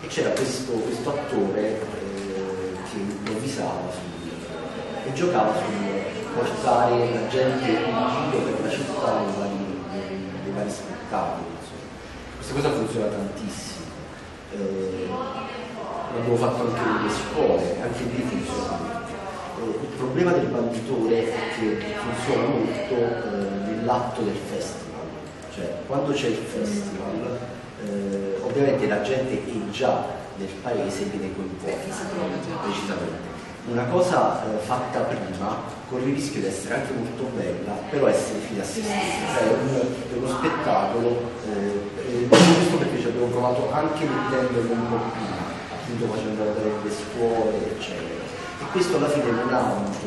c'era questo attore che improvvisava e giocava sul portare la gente in giro per la città nei vari spettacoli. Questa cosa funziona tantissimo. L'abbiamo fatto anche nelle scuole, anche lì funziona. Il problema del banditore è che funziona molto nell'atto del festival, cioè quando c'è il festival ovviamente la gente è già nel paese e viene coinvolta precisamente. Una cosa fatta prima corre il rischio di essere anche molto bella, però essere fine a se stessa, cioè è uno spettacolo, questo perché ci abbiamo provato anche mettendolo un po' prima, appunto facendo andare nelle scuole, eccetera. E questo alla fine non ha avuto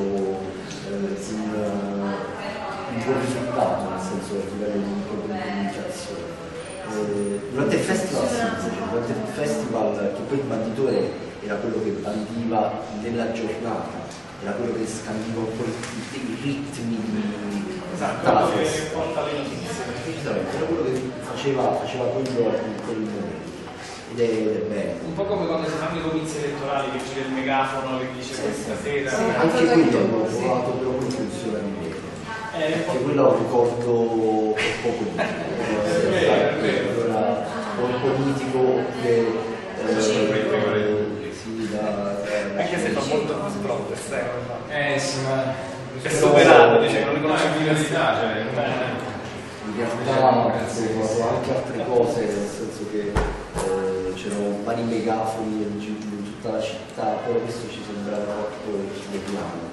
un buon risultato, nel senso a livello di comunicazione. Durante il festival durante il festival, che poi il banditore era quello che bandiva nella giornata, era quello che scandiva un po' i ritmi della festa. Era quello che faceva quello in quel momento. Ed è bello. Un po' come quando si fanno i comizi elettorali, che gira il megafono che dice questa sera. Sì, anche quello hanno provato, però non funziona di meno. Perché quello è un ricordo un po' politico. Allora, un politico che anche se fa molto protest, sì, ma è superato, dice, non riconosce più l'università, cioè in realtà ho fatto anche altre cose, nel senso che c'erano vari megafoni in tutta la città, però questo ci sembrava troppo chilopiano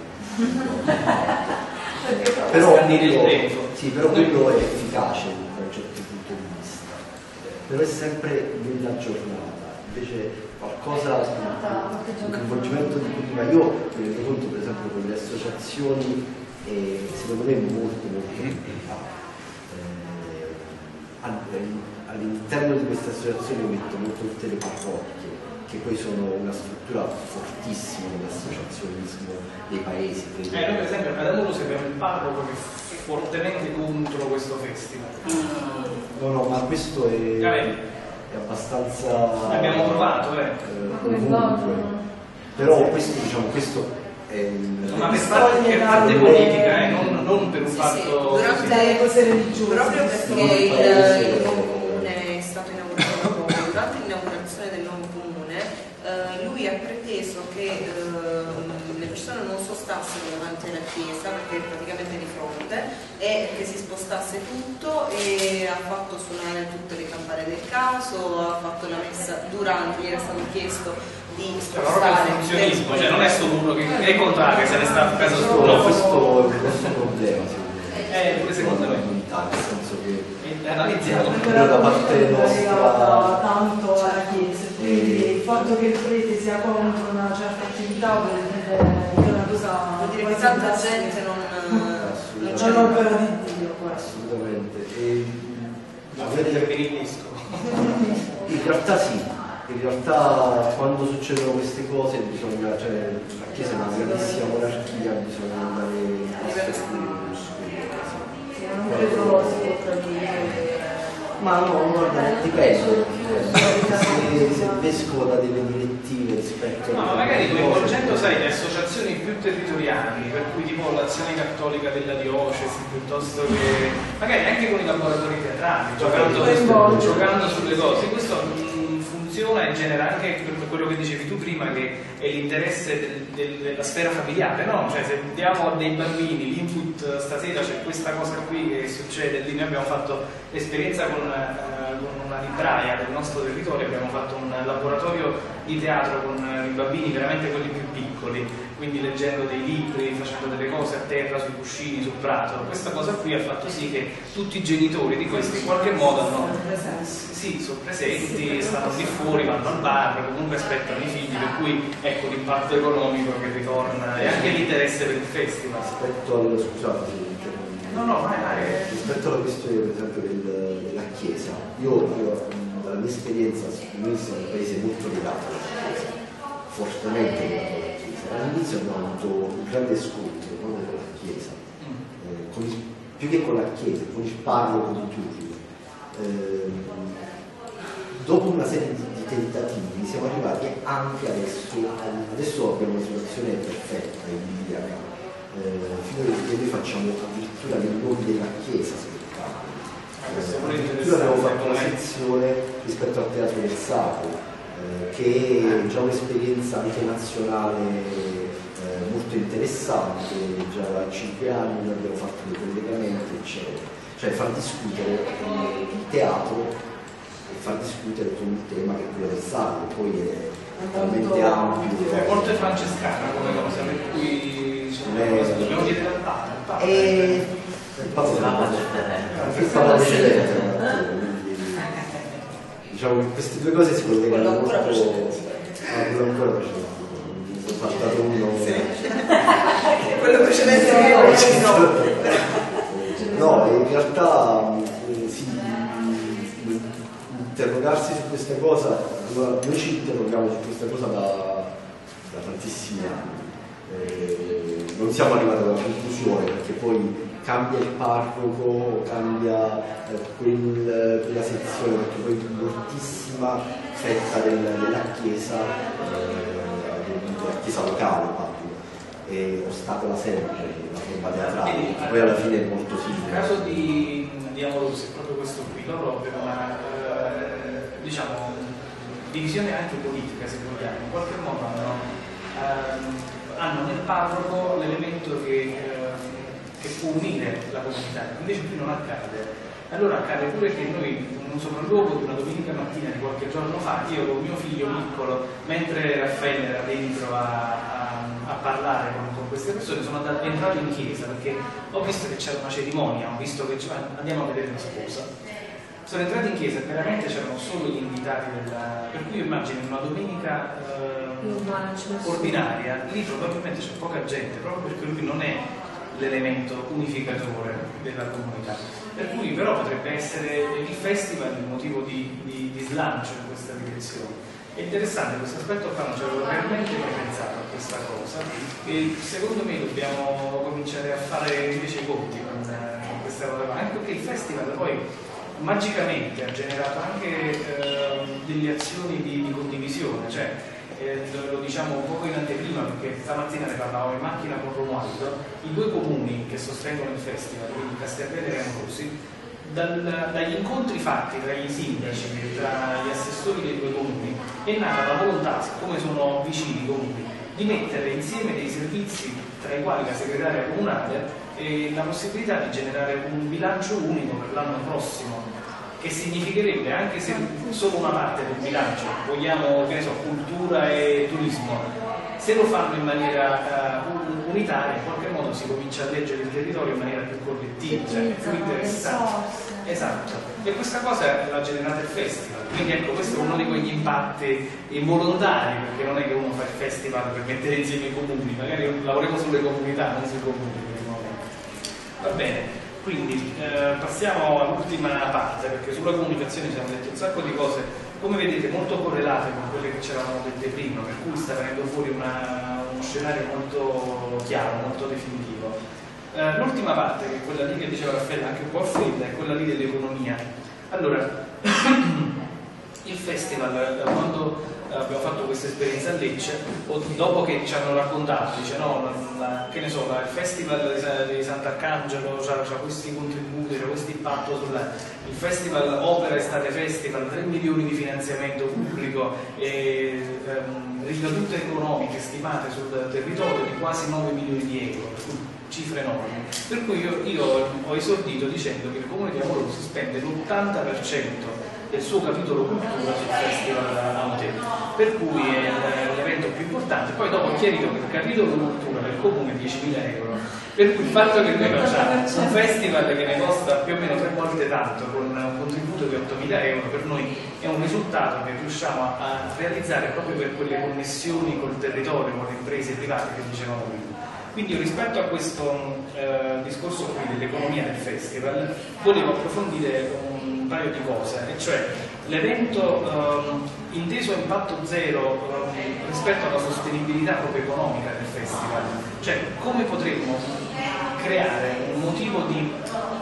però quello è efficace da un certo punto di vista, però è sempre nella giornata, invece qualcosa, un coinvolgimento di prima. Io mi rendo conto per esempio con le associazioni, secondo me è molto all'interno di queste associazioni metto molto tutte le parrocchie, che poi sono una struttura fortissima dell'associazionismo dei paesi. Noi per esempio ad Amoroso abbiamo il parroco che è fortemente contro questo festival. No, ma questo è abbastanza... Abbiamo provato, però questo è ma per parte politica, non per un fatto durante cose religiose, proprio perché il nuovo comune è stato inaugurato durante l'inaugurazione del nuovo comune. Lui ha preteso che le persone non sostassero davanti alla chiesa, perché è praticamente di fronte, e che si spostasse tutto, e ha fatto suonare tutte le campane del caso, ha fatto la messa durante, gli era stato chiesto di spostare il funzionismo, cioè non è solo uno che è contrario, se ne sta a casa sua. No, questo è un grosso problema pure secondo me, nel senso che analizziamo da parte nostra tanto alla Chiesa, quindi il fatto che il prete sia contro una certa attività è una cosa, vuol dire che tanta gente non c'è l'opera di Dio. Assolutamente. In realtà sì. In realtà quando succedono queste cose bisogna, cioè la Chiesa è una grandissima monarchia, bisogna andare a non credo si può tradire. Ma no, guarda, dipende. Se il vescovo dà delle direttive rispetto a... No, ma magari coinvolgendo, sai, le associazioni più territoriali, per cui tipo l'Azione Cattolica della Diocesi, piuttosto che magari anche con i laboratori teatrali, giocando sulle cose, questo funziona e genera anche quello che dicevi tu prima, che è l'interesse della sfera familiare, no? Cioè se diamo a dei bambini l'input, stasera c'è questa cosa qui che succede, lì noi abbiamo fatto l'esperienza con una libraia del nostro territorio, abbiamo fatto un laboratorio di teatro con i bambini, veramente quelli più piccoli, quindi leggendo dei libri, facendo delle cose a terra, sui cuscini, sul prato. Questa cosa qui ha fatto sì che tutti i genitori di questi in qualche modo sono presenti, stanno lì fuori, vanno al bar, comunque aspettano i figli, per cui ecco l'impatto economico che ritorna e anche l'interesse per il festival. Rispetto alla questione per esempio della Chiesa, io dalla mia esperienza, noi siamo un paese molto legato alla Chiesa, fortemente legato alla Chiesa. All'inizio abbiamo avuto un grande scontro con la Chiesa, più che con la Chiesa, con il parroco di turno. Dopo una serie di tentativi siamo arrivati anche adesso abbiamo una situazione perfetta, idilliaca, fino a che noi facciamo addirittura nei luoghi della chiesa addirittura abbiamo fatto una sezione rispetto al teatro del sacro, che è già un'esperienza anche nazionale molto interessante. Già da 5 anni abbiamo fatto dei collegamenti, eccetera, cioè far discutere il teatro e far discutere con il tema che è quello del sacro, poi è talmente ampio. È molto francescana come cosa, per cui dobbiamo chiedere al Papa. Il Papa precedente, diciamo che queste due cose si collegano molto. Quello ancora precedente. Mi sono saltato uno. Quello precedente no, in realtà sì, interrogarsi su questa cosa, allora, noi ci interroghiamo su questa cosa da tantissimi anni, non siamo arrivati alla conclusione perché poi cambia il parroco, cambia quella sezione, perché poi moltissima fetta della chiesa, della chiesa locale e ostacola sempre la forma teatrale, poi alla fine è molto simile. Nel caso di Amorosi è proprio questo qui, loro per una diciamo divisione anche politica, se vogliamo, in qualche modo hanno nel parroco l'elemento che può unire la comunità, invece qui non accade. Allora accade pure che noi, in un sopralluogo di una domenica mattina di qualche giorno fa, io con mio figlio piccolo, mentre Raffaele era dentro a parlare con queste persone, sono entrato in chiesa perché ho visto che c'era una cerimonia, ho visto che andiamo a vedere una sposa. Sono entrati in chiesa e veramente c'erano solo gli invitati per cui io immagino una domenica ordinaria, lì probabilmente c'è poca gente, proprio perché lui non è l'elemento unificatore della comunità, per cui però potrebbe essere il festival il motivo di slancio in questa direzione. È interessante questo aspetto qua, non ci avevo realmente mai pensato a questa cosa e secondo me dobbiamo cominciare a fare invece i conti con questa cosa qua, anche perché il festival poi magicamente ha generato anche delle azioni di condivisione, cioè lo diciamo un poco in anteprima perché stamattina ne parlavo in macchina con Romualdo, i due comuni che sostengono il festival, quindi Castelvedere e Amorosi, dagli incontri fatti tra i sindaci e tra gli assessori dei due comuni è nata la volontà, siccome sono vicini i comuni, di mettere insieme dei servizi tra i quali la segretaria comunale e la possibilità di generare un bilancio unico per l'anno prossimo, che significherebbe, anche se solo una parte del bilancio, vogliamo, che ne so, cultura e turismo, se lo fanno in maniera unitaria, in qualche modo si comincia a leggere il territorio in maniera più collettiva, cioè più interessante. Esatto. E questa cosa l'ha generata il festival, quindi ecco, questo è uno di quegli impatti involontari, perché non è che uno fa il festival per mettere insieme i comuni, magari lavoriamo sulle comunità, non sui comuni. Va bene. Quindi passiamo all'ultima parte, perché sulla comunicazione ci siamo detti un sacco di cose, come vedete molto correlate con quelle che ci eravamo dette prima, per cui sta venendo fuori uno scenario molto chiaro, molto definitivo. L'ultima parte, che è quella lì che diceva Raffaele, anche un po' fredda, è quella lì dell'economia. Allora, il festival, quando abbiamo fatto questa esperienza a Lecce, dopo che ci hanno raccontato, dice no, che ne so, il festival di Sant'Arcangelo c'ha questi contributi, c'ha questo impatto il festival Opera Estate Festival, 3 milioni di finanziamento pubblico e ricadute economiche stimate sul territorio di quasi 9 milioni di euro, cifre enormi. Per cui io ho esordito dicendo che il Comune di Amorosi spende l'80% del suo capitolo cultura sul festival Amate, per cui è l'evento più importante. Poi dopo ho chiarito che il capitolo cultura del comune è 10.000 euro, per cui il fatto che noi facciamo un festival che ne costa più o meno 3 volte tanto con un contributo di 8.000 euro, per noi è un risultato che riusciamo a realizzare proprio per quelle connessioni col territorio, con le imprese private che dicevamo prima. Quindi rispetto a questo discorso qui dell'economia del festival volevo approfondire un paio di cose, e cioè l'evento inteso a impatto zero rispetto alla sostenibilità proprio economica del festival, cioè come potremmo creare un motivo di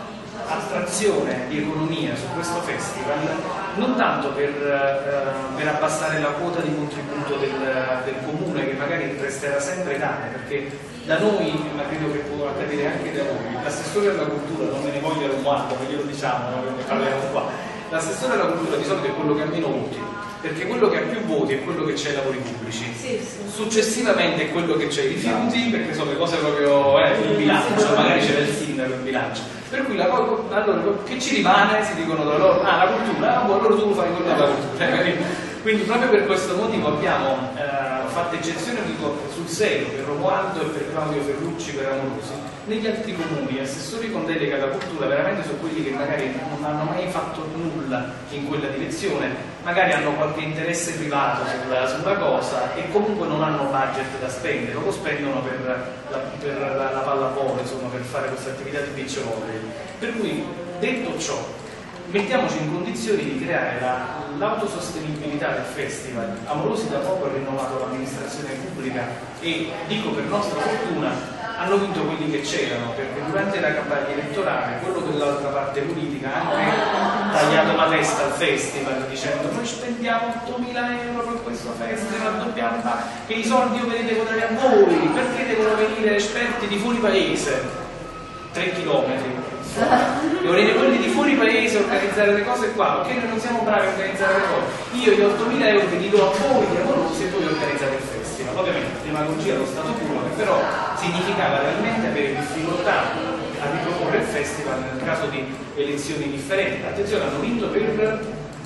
attrazione di economia su questo festival, non tanto per abbassare la quota di contributo del comune, che magari resterà sempre tale, perché da noi, ma credo che può accadere anche da voi, l'assessore alla cultura, non me ne voglio Romualdo, ma glielo diciamo, ne parliamo qua, l'assessore alla cultura di solito è quello che ha meno voti, perché quello che ha più voti è quello che c'è ai lavori pubblici. Successivamente è quello che c'è i rifiuti, perché sono le cose proprio il bilancio, magari c'è il sindaco in bilancio. Per cui allora che ci rimane? Si dicono da loro, la cultura, allora tu fai quello della cultura. Quindi proprio per questo motivo abbiamo fatto eccezione sul serio per Romualdo e per Claudio Ferrucci, per Amorosi. Negli altri comuni, assessori con delega alla cultura veramente sono quelli che magari non hanno mai fatto nulla in quella direzione, magari hanno qualche interesse privato sulla cosa e comunque non hanno budget da spendere, lo spendono per la pallavolo, insomma, per fare questa attività di beach volley. Per cui, detto ciò, mettiamoci in condizioni di creare l'autosostenibilità del festival. Amorosi da poco ha rinnovato l'amministrazione pubblica e, dico per nostra fortuna, hanno vinto quelli che c'erano, perché durante la campagna elettorale quello dell'altra parte politica ha anche tagliato la testa al festival dicendo noi spendiamo 8.000 euro per questo festival, dobbiamo fare che i soldi io ve li devo dare a voi, perché devono venire esperti di fuori paese 3 chilometri devono venire quelli di fuori paese a organizzare le cose qua, ok? Noi non siamo bravi a organizzare le cose, io gli 8.000 euro ve li do a voi di Amorosi e voi organizzate il festival. Ovviamente demagogia allo stato puro, che però significava realmente avere difficoltà a riproporre il festival nel caso di elezioni differenti. Attenzione, hanno vinto per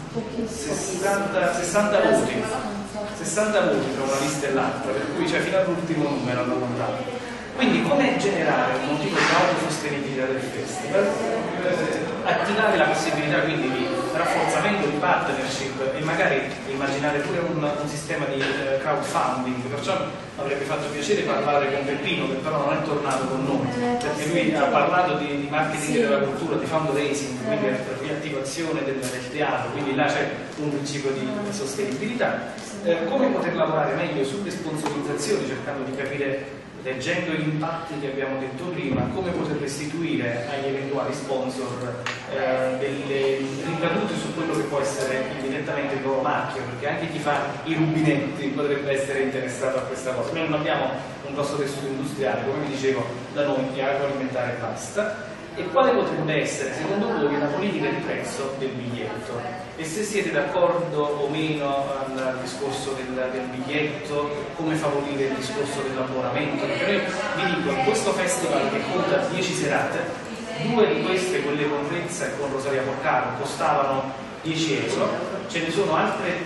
60 voti 60 voti tra una lista e l'altra, per cui fino all'ultimo numero hanno contato. Quindi come generare un motivo di autosostenibilità del festival? Attivare la possibilità quindi di rafforzamento di partnership e magari immaginare pure un sistema di crowdfunding. Perciò avrebbe fatto piacere parlare con Peppino, che però non è tornato con noi, perché lui ha parlato di marketing della cultura, di fundraising, quindi riattivazione del teatro, quindi là c'è un principio di sostenibilità. Come poter lavorare meglio sulle sponsorizzazioni, cercando di capire, leggendo gli impatti che abbiamo detto prima, come poter restituire agli eventuali sponsor delle ricadute su quello che può essere indirettamente il loro marchio, perché anche chi fa i rubinetti potrebbe essere interessato a questa cosa. Noi non abbiamo un grosso tessuto industriale, come vi dicevo, da noi è agroalimentare e basta. E quale potrebbe essere, secondo voi, la politica di prezzo del biglietto? E se siete d'accordo o meno al discorso del biglietto, come favorire il discorso dell'abbonamento? Perché noi, vi dico, in questo festival che conta 10 serate, 2 di queste, quelle con Rezza e con Rosaria Porcaro, costavano 10 euro, ce ne sono altre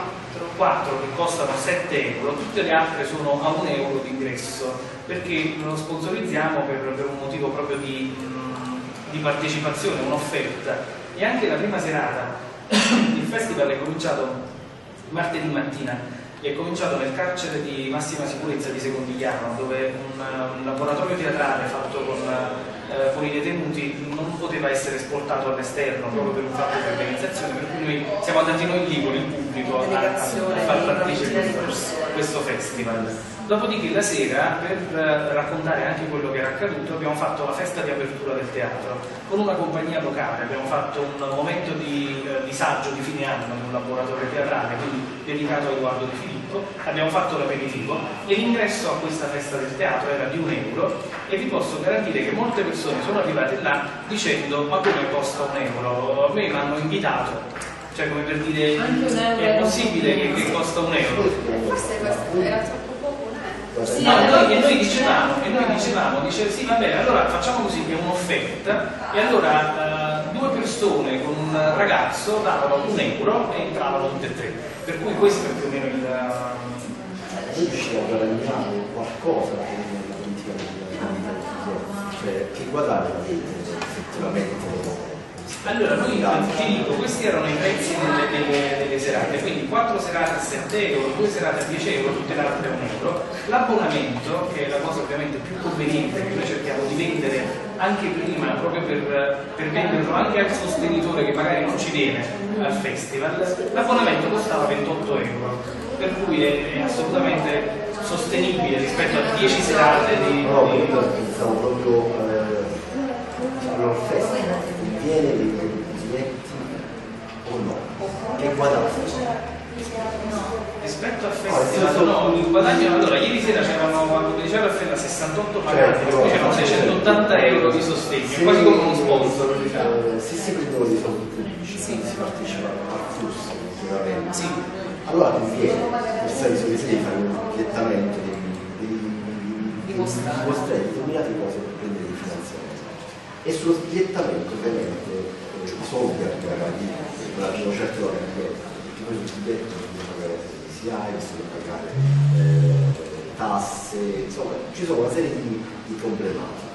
4 che costano 7 euro, tutte le altre sono a 1 euro di ingresso, perché lo sponsorizziamo per un motivo proprio di partecipazione, un'offerta. E anche la prima serata, il festival è cominciato martedì mattina, è cominciato nel carcere di massima sicurezza di Secondigliano, dove un laboratorio teatrale fatto con i detenuti non poteva essere esportato all'esterno proprio per un fatto di organizzazione, per cui noi siamo andati noi lì con il pubblico a far partecipare questo festival. Dopodiché la sera, per raccontare anche quello che era accaduto, abbiamo fatto la festa di apertura del teatro con una compagnia locale, abbiamo fatto un momento di saggio di fine anno in un laboratorio teatrale, quindi dedicato a Edoardo De Filippo, abbiamo fatto l'aperitivo e l'ingresso a questa festa del teatro era di 1 euro e vi posso garantire che molte persone sono arrivate là dicendo ma come costa 1 euro? A me mi hanno invitato, cioè come per dire è possibile che costa 1 euro? Forse questo era troppo. Sì, noi dicevamo, sì va bene, allora facciamo così che è un'offerta e allora 2 persone con un ragazzo davano 1 euro e entravano tutte e 3, per cui questo è più o meno il... riuscire a guadagnare qualcosa nella politica del cioè che guadagna effettivamente. Allora, noi ti dico, questi erano i prezzi delle serate, quindi 4 serate a 7 euro, 2 serate a 10 euro, tutte le altre a 1 euro. L'abbonamento, che è la cosa ovviamente più conveniente, che noi cerchiamo di vendere anche prima, proprio per venderlo anche al sostenitore che magari non ci viene al festival, l'abbonamento costava 28 euro, per cui è assolutamente sostenibile rispetto a 10 serate di... No, io pensavo proprio al festival. conviene vendere i biglietti o no? Che guadagno? Rispetto al festival, no, il guadagno, allora ieri sera c'erano, quando diceva il festival, 68 paganti, poi c'erano 680 euro di sostegno, quasi come uno sponsor. Se si prendono dei soldi pubblici, si partecipa al flusso, sicuramente. Sì. Allora conviene, nel senso che si deve fare un bigliettamento, dimostrare determinate cose per prendere i finanziamenti. E sullo sbigliettamento ovviamente i soldi pagati una certa ora di biglietto, perché poi sul biglietto bisogna pagare sia bisogna pagare tasse, insomma ci sono una serie di problematiche.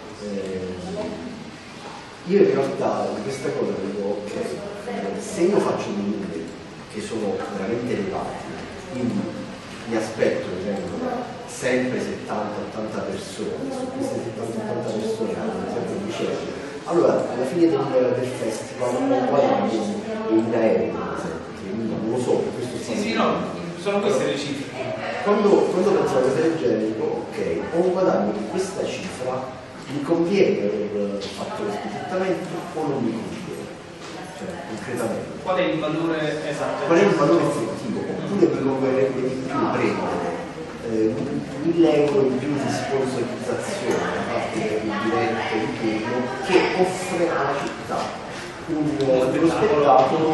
Io in realtà di questa cosa dico ok, se io faccio dei numeri che sono veramente elevati, quindi mi aspetto che vengano sempre 70-80 persone, su queste 70-80 persone hanno sempre vicende, allora alla fine del festival ho guadagno di 1000 euro, non lo so, questo sì, no, sono queste le cifre. Quando penso a cose del genere dico ok, ho un guadagno di questa cifra, mi conviene aver fatto lo sbigliettamento o non mi conviene? Cioè, concretamente. Qual è il valore esatto? Qual è il valore effettivo? Oppure mi converrebbe di più prendere 1000 euro in più di sponsorizzazione da parte del diretto di turno che offre alla città uno spettacolo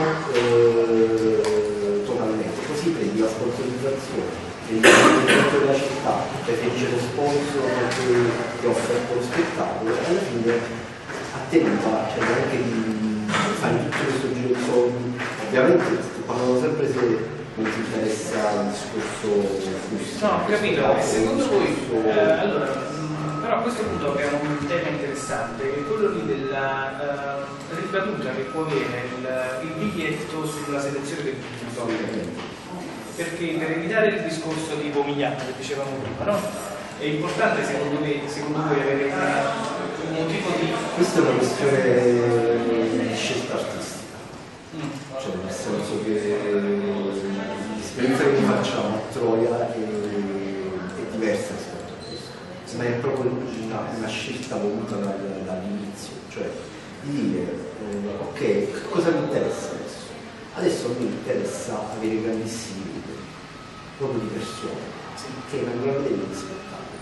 totalmente, così prendi la sponsorizzazione il diretto della città, preferisce lo sponsor perché ti offre lo spettacolo e alla fine a te non fa, cioè neanche di fare tutto questo giro di soldi. Ovviamente sto parlando sempre se non ti interessa il discorso flusso. No, ho capito, e secondo voi, allora, però a questo punto abbiamo un tema interessante, che è quello lì della ricaduta che può avere il biglietto sulla selezione del pubblico. Perché per evitare il discorso di Pomigliano che dicevamo prima, no? È importante secondo voi avere un motivo di... Questa è una questione di scelta artistica, cioè nel senso che l'esperienza che facciamo a Troia è diversa rispetto a questo, ma è proprio una scelta voluta dall'inizio, cioè di dire ok, cosa mi interessa adesso? Adesso mi interessa avere grandissimi numeri, proprio di persone, che vengono a vedere gli spettacoli.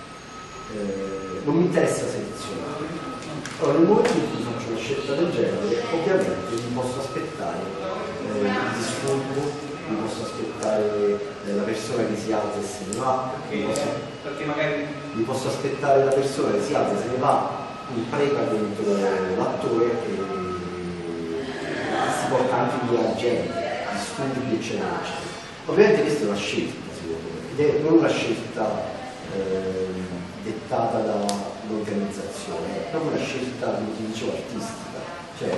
Non mi interessa selezionare. Allora, nel momento in cui faccio una scelta del genere, ovviamente mi posso aspettare il disturbo, mi posso aspettare la persona che si alza e se ne va, perché magari mi posso aspettare la persona che si alza e se ne va, mi prega contro l'attore e si porta anche via la gente, disturbi eccetera eccetera. Ovviamente questa è una scelta secondo me, ed è non una scelta dettata dall'organizzazione, è proprio una scelta, come ti dicevo, artistica. Cioè,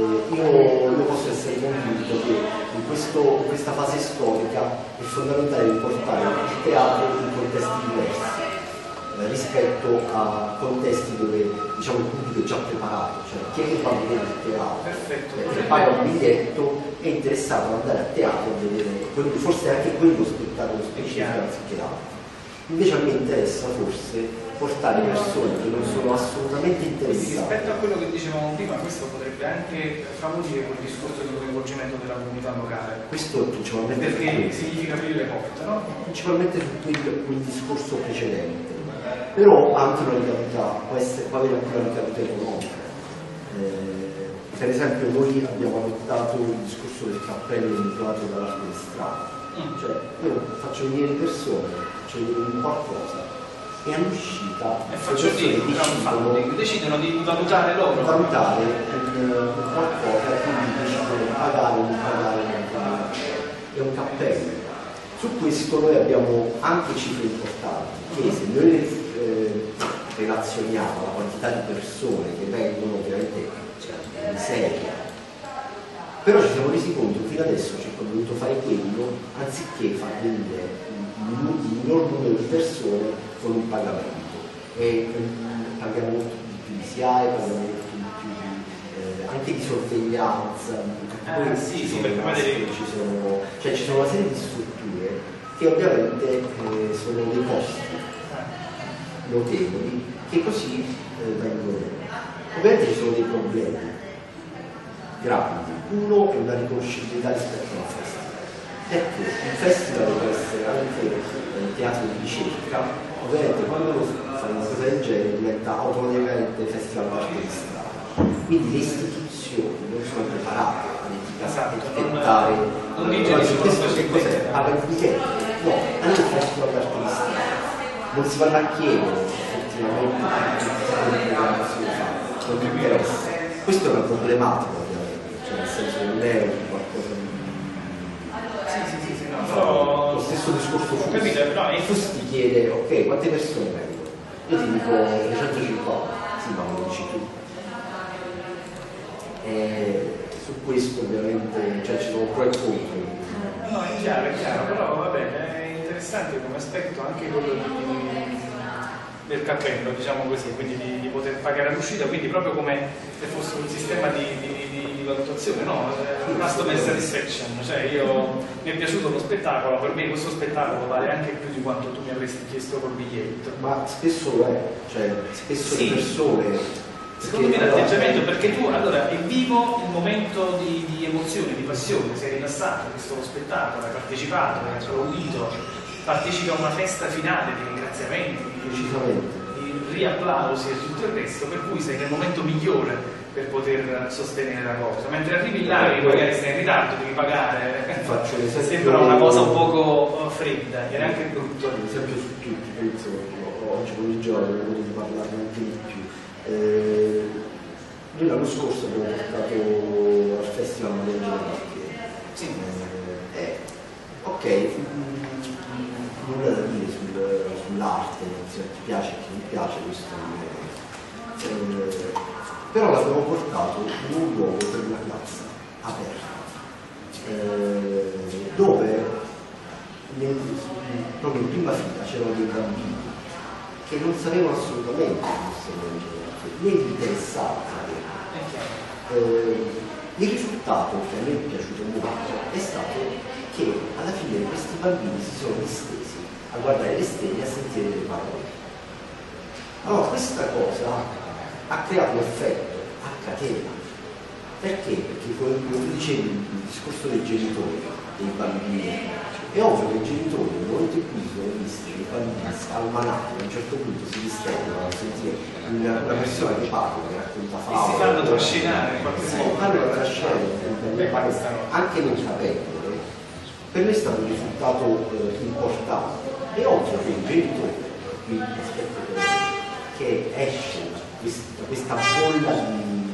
io posso essere convinto che in questa fase storica è fondamentale portare il teatro in contesti diversi rispetto a contesti dove diciamo il pubblico è già preparato, cioè chi è che va a vedere il teatro? Perfetto. Che paga un biglietto è interessato ad andare a teatro a vedere forse anche quello spettacolo specifico anziché l'altro. Invece a me interessa forse portare persone che non sono assolutamente interessate. Rispetto a quello che dicevamo prima, questo potrebbe anche favorire quel discorso di coinvolgimento della comunità locale. Questo principalmente perché significa aprire le porte, no? Principalmente su quel discorso precedente. Però anche una ricaduta, può avere anche una ricaduta economica. Per esempio noi abbiamo adottato il discorso del cappello individuato dall'arte di strada. Cioè io faccio venire persone, cioè qualcosa e all'uscita decidono di valutare loro. Valutare qualcosa e quindi decidono di pagare o non pagare è un cappello. Su questo noi abbiamo anche cifre importanti, che se noi relazioniamo la quantità di persone che vengono ovviamente in serie, però ci siamo resi conto che fino adesso ci abbiamo dovuto fare quello anziché far venire il minor numero di persone con un pagamento e paghiamo molto di più di SIAE, paghiamo molto di più anche di sorveglianza, ci sono una serie di strutture che ovviamente sono dei costi notevoli che così vengono. Ovviamente ci sono dei problemi, grandi. Uno è una riconoscibilità rispetto al festival. Ecco, il festival deve essere anche un teatro di ricerca. Ovviamente quando fai una cosa del genere diventa automaticamente festival d'arte di strada. Quindi le istituzioni non sono preparate ad etichettare. Non dice questo che cos'è? Paga il biglietto? No, anche il festival d'arte di strada. Non si vanno a chiedere effettivamente che si fa, non mi interessa. Questo è una problematica ovviamente, cioè nel senso che non è qualcosa di. Sì, no, Lo stesso discorso fu. Capito? No, E tu ti chiede, ok, quante persone vengono? Io ti dico 350, sì, ma lo dici tu. Su questo ovviamente cioè, ci sono pro e contro. No, è chiaro, però vabbè, è interessante come aspetto anche quello del cappello, diciamo così, quindi di poter pagare all'uscita, quindi proprio come se fosse un sistema di valutazione, no? Customer satisfaction, cioè mi è piaciuto lo spettacolo, per me questo spettacolo vale anche più di quanto tu mi avresti chiesto col biglietto. Ma spesso lo è, cioè spesso sì. Le persone. Secondo me l'atteggiamento, perché tu allora è vivo il momento di emozione, di passione, sei rilassato, hai visto lo spettacolo, hai partecipato, hai applaudito, partecipi a una festa finale di ringraziamenti, di riapplausi e tutto il resto, per cui sei nel momento migliore per poter sostenere la cosa. Mentre arrivi là e magari sei in ritardo, devi pagare, sembra una cosa un poco fredda, e anche brutto. Ad esempio su tutti, penso, oggi pomeriggio avrei potuto parlarne anche di più. Noi l'anno scorso abbiamo portato al Festival Madeira Marche. Sì. Ok, nulla da dire sull'arte, se ti piace o non ti piace, questo però l'abbiamo portato in un luogo per una piazza aperta, dove proprio in prima fila c'erano dei bambini che non sapevano assolutamente né gli interessava il risultato che a me è piaciuto molto è stato che alla fine questi bambini si sono distesi a guardare le stelle e a sentire le parole. Allora questa cosa ha creato un effetto a catena. Perché? Perché come tu dicevi il discorso dei genitori, dei bambini, è ovvio che i genitori nel momento in cui sono visti i bambini spalmanati a un certo punto si distendono a sentire una persona che parla, che racconta favole, si fanno trascinare in qualche modo. Si fanno trascinare anche non sapendo. Per me è stato un risultato importante. È ovvio che il genitore, qui l'aspetto che esce da questa bolla di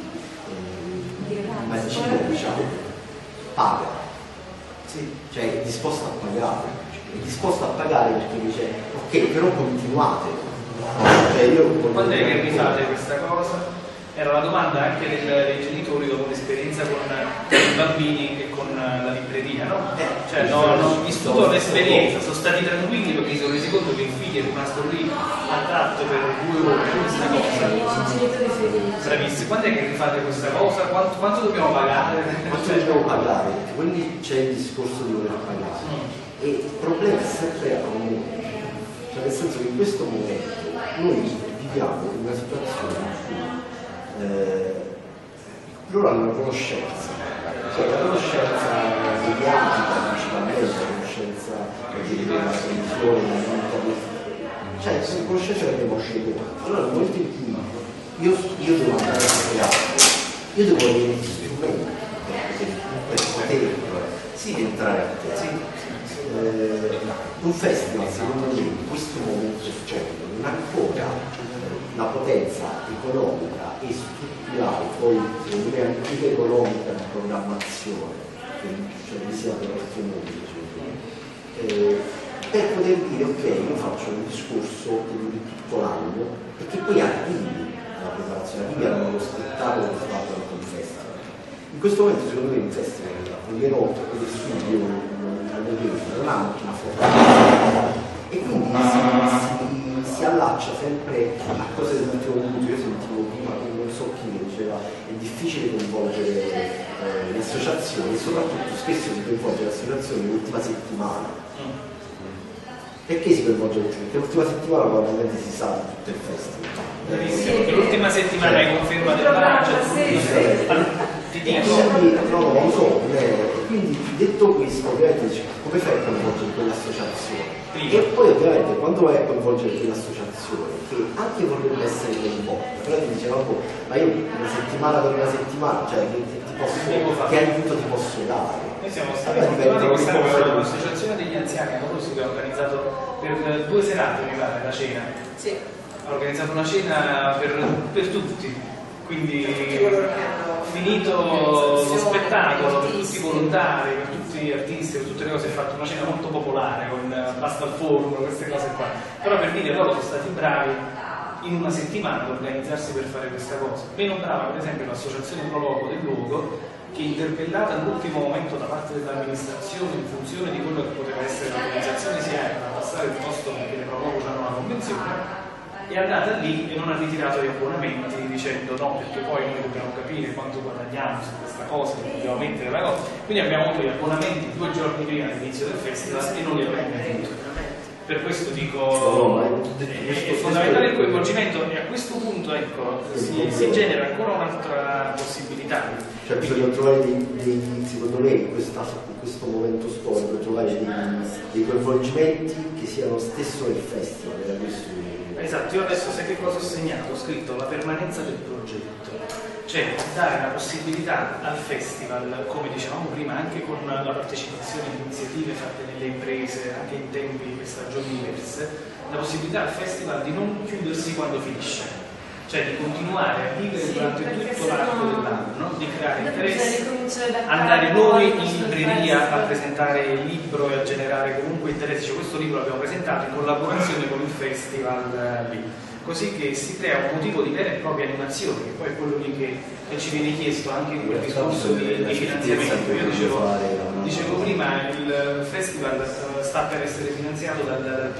immagine, diciamo, paga. Sì. Cioè è disposto a pagare. È disposto a pagare perché dice ok, però continuate. Cioè, quando è che rifate questa cosa? Era la domanda anche dei genitori dopo l'esperienza con i bambini e con la libreria, no? Cioè hanno vissuto l'esperienza, sono stati tranquilli perché si sono resi conto che il figlio è rimasto lì attratto per 2 ore con questa cosa. Bravissimi, quando è che rifate questa cosa? Quanto dobbiamo pagare? Quanto dobbiamo pagare? Quindi c'è il discorso di voler pagare. E il problema è sempre a un momento. Cioè nel senso che in questo momento noi viviamo in una situazione in cui loro hanno una conoscenza, cioè la conoscenza mediatica principalmente, la conoscenza della religione, cioè la conoscenza che abbiamo scelto. Allora nel momento in cui io devo andare a teatro, io devo avere gli strumenti per poter entrare a teatro. Un festival secondo me in questo momento storico non ha ancora la potenza economica e strutturale, poi secondo me anche economica di programmazione, cioè sia per il comune, per poter dire ok, io faccio un discorso di tutto l'anno, perché poi arrivi alla preparazione, arrivi allo spettacolo che si fa durante un festival. In questo momento secondo me un festival, almeno quelli studio non hanno una formazione e quindi si allaccia sempre a cose dell'ultimo minuto. Io sentivo prima, non so chi mi diceva, è difficile coinvolgere le associazioni e soprattutto spesso si coinvolge le associazioni l'ultima settimana. Perché si coinvolge l'ultima? Perché l'ultima settimana probabilmente si sa di tutto il festival. L'ultima settimana hai conferma del budget, ti no, lo so, quindi detto questo, ovviamente dice, come fai a coinvolgere quell'associazione? E poi ovviamente quando vai a coinvolgere quell'associazione, che anche vorrebbe essere coinvolta, però ti dice, ma io una settimana per una settimana, cioè che aiuto ti posso dare? Noi siamo stati fortunati quest'anno con l'associazione degli anziani a Morosi che ha organizzato per 2 serate, mi pare, la cena. Sì. Ha organizzato una cena per tutti, quindi finito lo spettacolo, per tutti i volontari, per tutti gli artisti, per tutte le cose, ha fatto una cena molto popolare con pasta al forno, queste cose qua. Però per dire, loro sono stati bravi in una settimana ad organizzarsi per fare questa cosa. Meno brava per esempio l'associazione Pro Loco del luogo, che interpellata all'ultimo momento da parte dell'amministrazione in funzione di quello che poteva essere l'organizzazione SIAE per passare il posto perché le Pro Loco hanno una convenzione, è andata lì e non ha ritirato gli abbonamenti dicendo no, perché poi noi dobbiamo capire quanto guadagniamo su questa cosa, dobbiamo mettere la cosa. Quindi abbiamo avuto gli abbonamenti 2 giorni prima dell'inizio del festival e non li abbiamo avuti. Per questo dico, è fondamentale il coinvolgimento e a questo punto ecco, si genera ancora un'altra possibilità. Cioè bisogna trovare secondo me in questo momento storico, trovare dei coinvolgimenti che siano lo stesso del festival. Esatto, io adesso sai che cosa ho segnato? Ho scritto la permanenza del progetto, cioè dare la possibilità al festival, come dicevamo prima, anche con la partecipazione a iniziative fatte nelle imprese, anche in tempi e stagioni diverse, la possibilità al festival di non chiudersi quando finisce. Cioè di continuare a vivere durante tutto l'arco dell'anno, di creare interesse, andare noi in libreria a presentare il libro e a generare comunque interesse. Cioè, questo libro l'abbiamo presentato in collaborazione con il festival lì, così che si crea un motivo di vera e propria animazione, che poi è quello lì che ci viene chiesto anche in quel discorso di finanziamento. Io dicevo prima, il festival sta per essere finanziato dal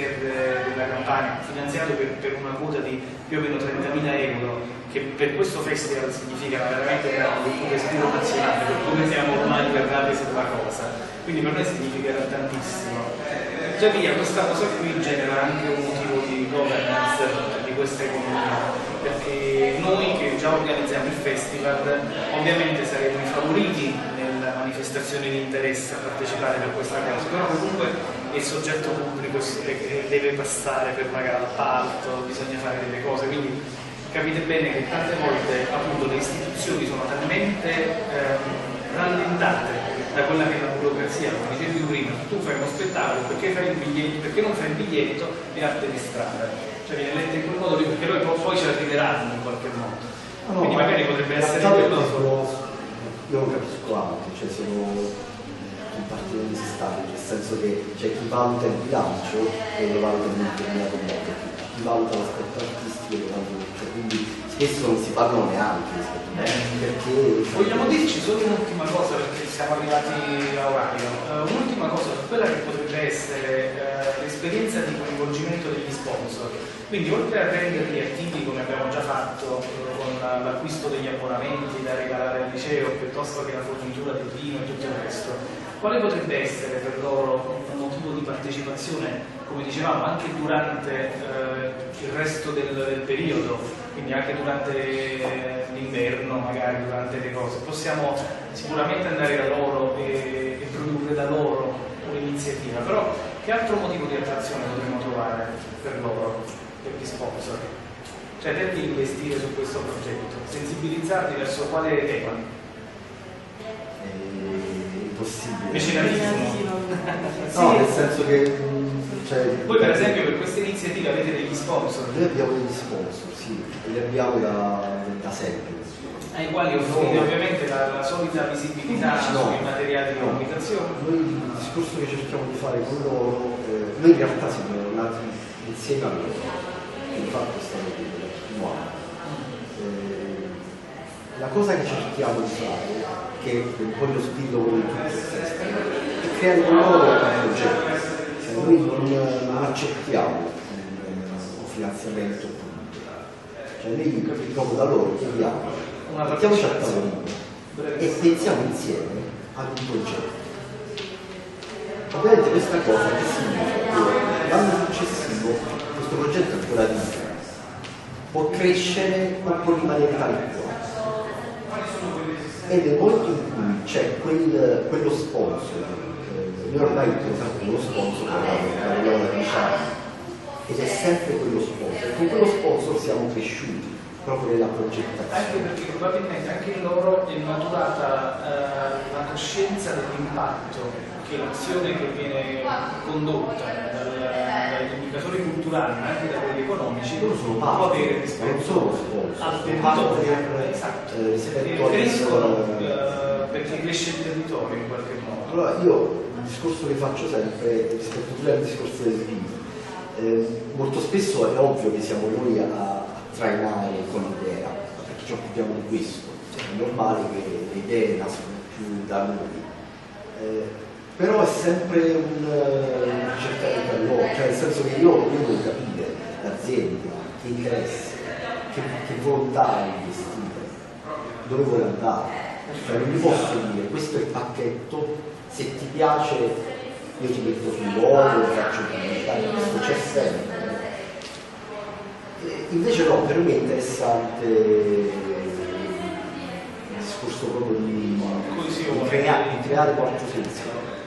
PSR della Campania, finanziato per una quota di più o meno 30.000 euro, che per questo festival significa veramente un respiro nazionale, per come siamo ormai ferrati sulla cosa, quindi per noi significherà tantissimo. Tuttavia questa cosa qui genera anche un motivo di governance di questa economia, perché noi che già organizziamo il festival ovviamente saremo i favoriti nella manifestazione di interesse a partecipare per questa cosa, però comunque il soggetto pubblico deve passare per magari appalto, bisogna fare delle cose, quindi capite bene che tante volte appunto le istituzioni sono talmente rallentate da quella che è la burocrazia, come dicevi prima, tu fai uno spettacolo, perché fai il biglietto, perché non fai il biglietto e arte di strada, cioè viene letto in quel modo lì, perché loro poi ci arriveranno in qualche modo. Quindi magari potrebbe essere quello. Io non capisco anche, cioè sono in parte non esistenti, nel senso che c'è chi valuta il bilancio e lo valuta in un determinato modo, chi valuta l'aspetto artistico e lo valuta, cioè, quindi spesso non si parlano neanche perché vogliamo dirci solo un'ultima cosa, perché siamo arrivati a orario, un'ultima cosa su quella che potrebbe essere l'esperienza di coinvolgimento degli sponsor, quindi oltre a renderli attivi come abbiamo già fatto con l'acquisto degli abbonamenti da regalare al liceo piuttosto che la fornitura del vino e tutto il resto, quale potrebbe essere per loro un motivo di partecipazione, come dicevamo, anche durante il resto del periodo, quindi anche durante l'inverno, magari durante le cose. Possiamo sicuramente andare da loro e produrre da loro un'iniziativa, però che altro motivo di attrazione potremmo trovare per loro, per gli sponsor? Cioè perché investire su questo progetto? Sensibilizzarli verso quale tema? Possibile. Mecenatismo. No, nel senso che voi per esempio per queste iniziative avete degli sponsor? Noi abbiamo degli sponsor, sì, li abbiamo da sempre. Ai quali offrite ovviamente la solita visibilità sui materiali di comunicazione? Noi il discorso che cerchiamo di fare con loro, noi in realtà siamo nati insieme a loro, che infatti è stato il primo anno. La cosa che cerchiamo di fare, che è un po' lo spirito di tutto il festival, è creare con loro un progetto. Noi non accettiamo un finanziamento pubblico, cioè noi proprio da loro chiediamo, mettiamoci a tavolino e pensiamo insieme ad un progetto. Ovviamente questa cosa che significa che l'anno successivo questo progetto è ancora vivo, può crescere o può rimanere tale quale. e nel momento in cui c'è quello sponsor, io ormai ho sempre quello sponsor per la Leona Ricciardi, ed è sempre quello sponsor, e con quello sponsor siamo cresciuti proprio nella progettazione. Anche perché probabilmente anche in loro è maturata la coscienza dell'impatto che l'azione che viene condotta dagli indicatori culturali ma anche da quelli economici Loro sono può parte, avere non rispetto sono sponsor, al sono territorio. Esatto. rispetto Crescono al perché cresce il territorio in qualche modo. Allora io il discorso che faccio sempre rispetto pure al discorso del vino, molto spesso è ovvio che siamo noi a trainare con l'idea, perché ci occupiamo di questo, è normale che le idee nascono più da noi, però è sempre un cercare di allora, cioè nel senso che io devo capire l'azienda, che interessi, che volontà è investire, dove vuole andare, cioè non mi posso dire questo è il pacchetto, se ti piace io ti metto sull'olio, faccio pubblicità, questo c'è sempre. Invece no, per me è interessante il discorso proprio di creare quattro sensi.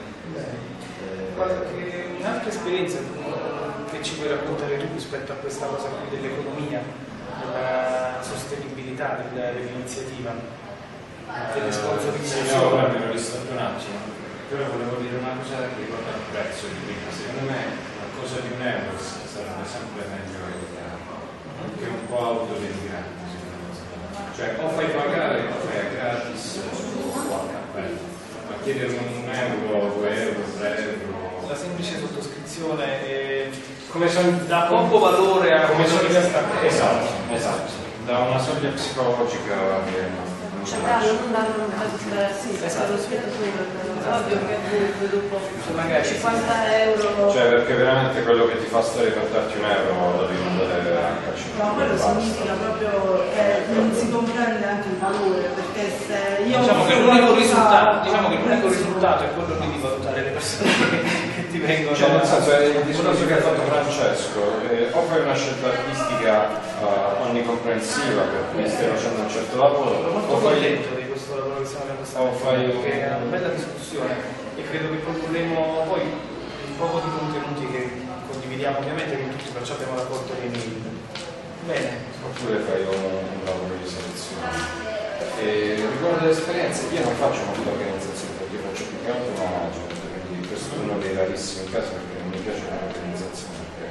Un'altra esperienza che ci puoi raccontare tu rispetto a questa cosa qui dell'economia, della sostenibilità dell'iniziativa, delle sponsorizzazioni? No, guarda, l'ho visto un attimo, però volevo dire una cosa che riguarda il prezzo di prima. Secondo me una cosa di €1 sarebbe sempre meglio che un po' autodeligrante. Cioè o fai pagare o fai gratis qualche cappello, ma chiedere €1, €2, €3. La semplice sottoscrizione Come dà poco valore a come quello che soglia, si sta facendo. esatto, da una soglia psicologica che non Cioè, conosce. non danno sì, Esatto. lo spettatore, ovvio che dopo Magari 50 €. Cioè, perché veramente quello che ti fa stare per darti €1 lo devi mandare a calcio. No, quello significa proprio che non si comprende anche il valore, perché se io Diciamo che offro l'unico qualcosa- risultato è quello di valutare le persone che ti vengono. Cioè, nel senso, è il discorso che ha fatto Francesco, o fai una scelta artistica onnicomprensiva per cui stai facendo un certo lavoro, Sono molto o fai contento di questo lavoro che stiamo facendo o fai- perché è una bella discussione e credo che proporremo poi un po' di contenuti che condividiamo ovviamente con tutti, perciò abbiamo rapporto di email. Bene. oppure fai un lavoro di selezione. E riguardo le esperienze, io non faccio molta organizzazione perché faccio più che altro management, quindi questo è uno dei rarissimi casi perché non mi piace l'organizzazione,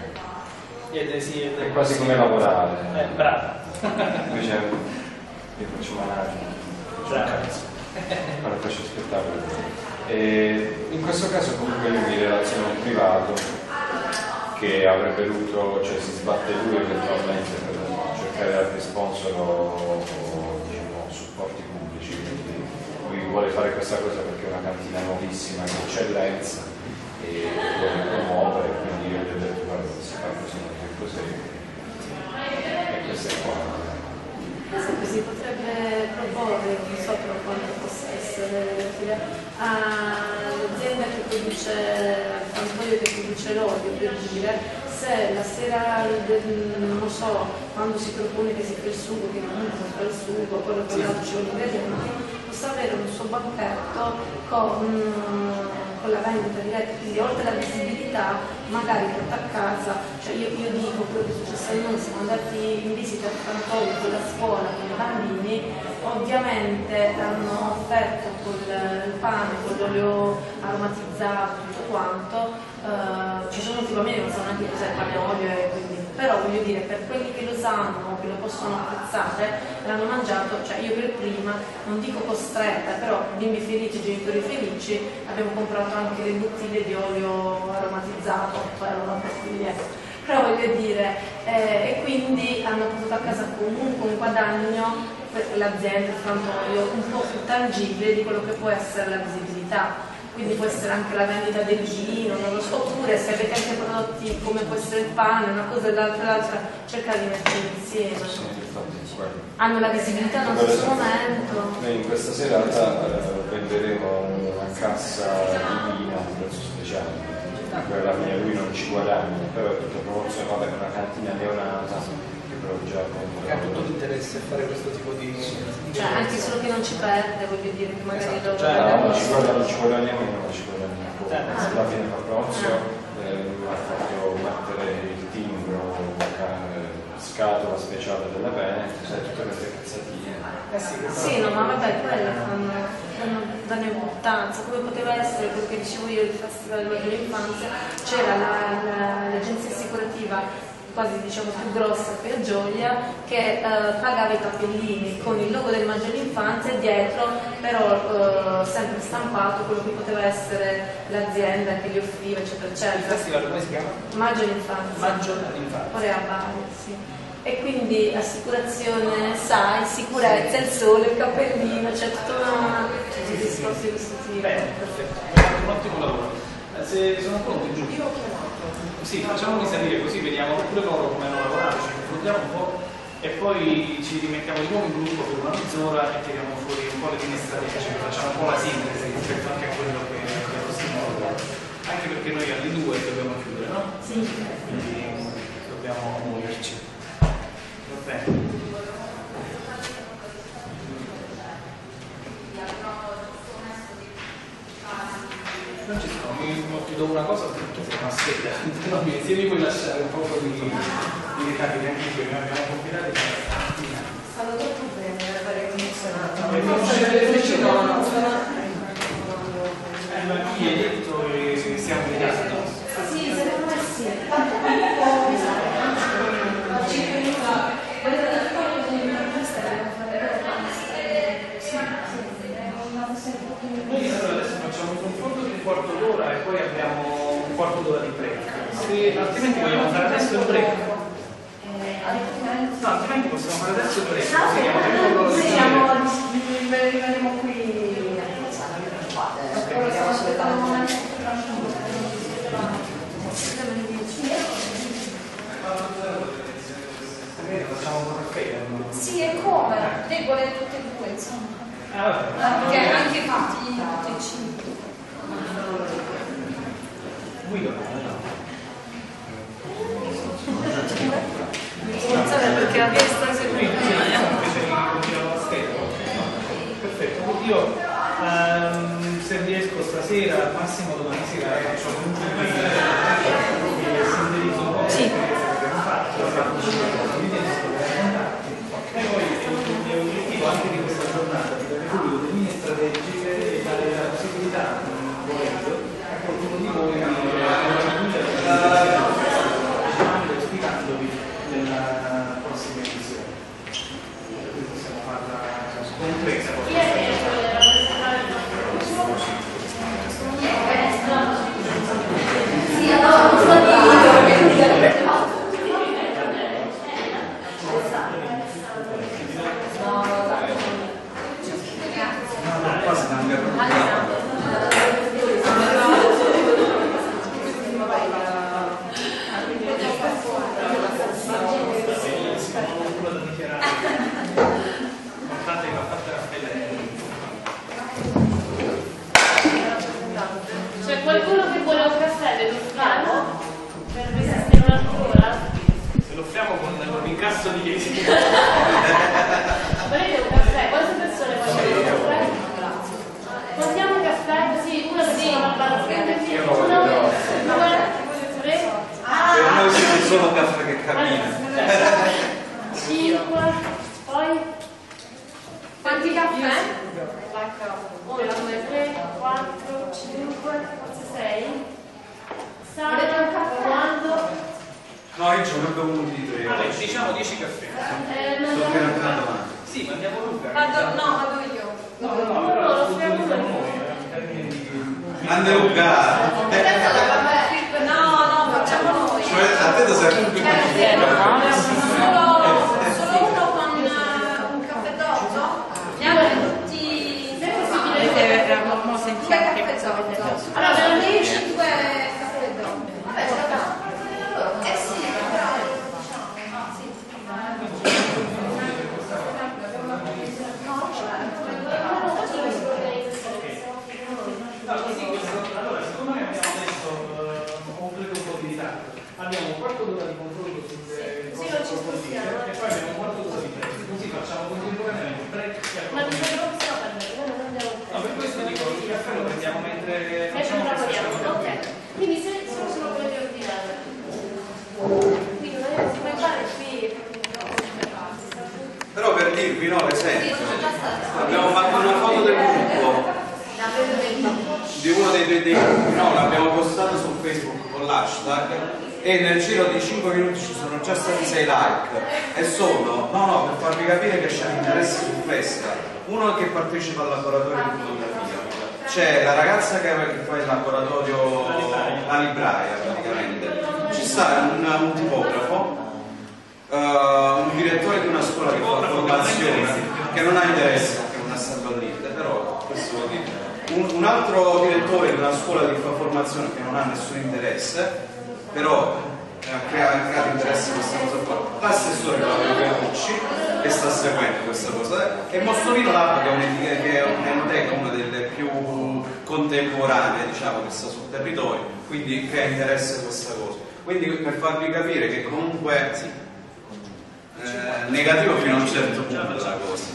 perché è quasi come lavorare. Bravo. Invece io faccio management, quando faccio spettacolo. E in questo caso comunque lui mi relaziona un privato che avrebbe dovuto, cioè si sbatte lui eventualmente per cercare altri sponsor o diciamo, supporti pubblici, quindi lui vuole fare questa cosa perché è una cantina nuovissima di eccellenza e vuole promuovere, quindi io gli ho detto guarda si fa così e così e questo è qua. Esempio, si potrebbe proporre, non so però quanto possa essere utile, all'azienda che produce frantoio, che produce l'olio, per dire, se la sera non so, quando si propone che si fa il sugo, che comunque si fa il sugo, poi lo l'altro ci vuole ingredienti, possa avere un suo banchetto con la vendita diretta, quindi oltre alla visibilità magari porta a casa, cioè io dico quello che è successo a noi, siamo andati in visita al frantoio con la scuola, con i bambini, ovviamente hanno offerto il pane, con l'olio aromatizzato, tutto quanto, ci sono molti bambini che non sanno neanche cos'è il pane olio, però voglio dire, per quelli che lo sanno, che lo possono apprezzare, l'hanno mangiato, cioè io per prima, non dico costretta, però bimbi felici, genitori felici, abbiamo comprato anche le bottiglie di olio aromatizzato, poi erano però voglio dire, e quindi hanno portato a casa comunque un guadagno per l'azienda, il frantoio, un po' più tangibile di quello che può essere la visibilità. Quindi può essere anche la vendita del vino, non lo so, oppure se avete anche prodotti come può essere il pane, una cosa e l'altra, cercare di metterli insieme. Sì, infatti, guarda. Hanno la visibilità nello stesso momento. Noi in questa serata venderemo una cassa di vino a un prezzo speciale, poi alla fine lui non ci guadagna, però è tutta promozionata con una cantina neonata che però già Che ha tutto l'interesse a fare questo tipo di... Cioè, anche solo che non ci perde, voglio dire, che magari Esatto, lo cioè, no, non ci guadagna meno, ma ci guadagna poco. Alla fine Fabrizio mi ha fatto mettere il timbro, scatola speciale della Veneto, sai, tutte queste cazzatine. Sì, no, ma vabbè, quelle danno importanza, come poteva essere quello che dicevo io, il Festival dell'Infanzia, c'era l'agenzia assicurativa quasi diciamo più grossa qui a Gioia che pagava i cappellini con il logo del Maggio dell'Infanzia e dietro però sempre stampato quello che poteva essere l'azienda che li offriva eccetera Il eccetera. festival come si chiama? Maggio dell'Infanzia. Maggio dell'Infanzia. Ora è a Bari, sì. E quindi assicurazione, sai, sicurezza, il sole, il cappellino, c'è tutta una... tutti i discorsi di questo tipo. Bene, perfetto, un ottimo lavoro. Se sono pronti giù. Io ho chiamato. Sì, facciamoli salire così vediamo pure loro come hanno lavorato, ci confrontiamo un po' e poi ci rimettiamo di nuovo in gruppo per una mezz'ora e tiriamo fuori un po' le linee strategiche, facciamo un po' la sintesi rispetto anche a quello che prossimo lavoro. Anche perché noi alle 2 dobbiamo chiudere, no? Sì. Quindi dobbiamo muoverci. Va bene. Non ci sono, ti do una cosa perché sei una scheda, no, se mi puoi lasciare un po' di ricariche anche qui, noi abbiamo compilato la mattina. Stanno troppo bene l'aria condizionata. E conoscete le frecce? No, no, Ma chi hai detto che stiamo vedendo? Sì, secondo me sì. Noi allora adesso facciamo un confronto di un quarto d'ora e poi abbiamo un quarto d'ora di break. Se altrimenti vogliamo fare adesso il break. No, altrimenti possiamo fare adesso il break. Così diamo tempo loro di dire. Rimaniamo qui. Facciamo un caffè. sì, è come, devi volere tutte e due, insomma. Perché anche tutti e cinque. Guido. Perché la destra si Perfetto, io se riesco stasera, al massimo domani sera faccio un sintetizzo un po' l'esperienza che abbiamo fatto, e poi l'obiettivo anche di questa giornata di dare subito delle linee strategiche e dare la possibilità, volendo, a qualcuno di voi di spiegandovi nella prossima edizione. Possiamo farla compresa. C'è qualcuno che vuole un caffè, ve lo offriamo? Per resistere un'altra ora? Se lo offriamo con l'incasso di Chiesi. Volete un caffè? Quante persone vogliono un caffè? Portiamo un caffè così, una persona al bar, uno, due, tre, Per noi siete solo caffè che cammina. 5, poi Quanti caffè? 1, 2, 3, 4, 5, forse 6. Volete un caffè? Quando? No, io ce ne ho bevuto di 3. Allora, diciamo 10 caffè. Sto per andando avanti. Sì, ma andiamo a Luca. Vado io. No, però lo offriamo noi, in termini di... Luca! No, facciamo noi. Cioè, a te da sempre Solo uno con un caffè d'orzo? Gli altri tutti... Se è possibile, Due caffè d'orzo. allora me lo dici? 5 caffè d'orzo. Vabbè, ce l'abbiamo. Eh sì, però... Allora, secondo me abbiamo adesso un po' di ritardo. Abbiamo un quarto d'ora di confronto sulle approfondire, e poi abbiamo un quarto d'ora di break, così facciamo contemporaneamente break e Ma mi sa che approfondimento. non possiamo prendere, noi non andiamo. No, per questo dico, il caffè lo prendiamo mentre Mentre facciamo questa lavoriamo, cosa. ok. Quindi se sono quelle di ordinare. Quindi non è come fare qui. Però per dirvi, no, l'esempio, abbiamo fatto una foto del gruppo di uno dei due gruppi, no, l'abbiamo postato su Facebook con l'hashtag e nel giro di 5 minuti ci sono già stati 6 like e sono, no, per farvi capire che c'è interesse sul festival. Uno che partecipa al laboratorio di fotografia, c'è la ragazza che fa il laboratorio, la libraia praticamente, ci sta un tipografo, un direttore di una scuola che fa formazione, che non ha interesse perché non è stato all'INDE, però questo lo dico. Un altro direttore di una scuola di formazione che non ha nessun interesse, però ha creato interesse in questa cosa qua. L'assessore Claudio Carucci, che sta seguendo questa cosa, e Mossolino Lab, che è un'enoteca, una delle più contemporanee, diciamo, che sta sul territorio, quindi crea interesse a questa cosa. Quindi per farvi capire che comunque negativo fino a un certo punto la cosa.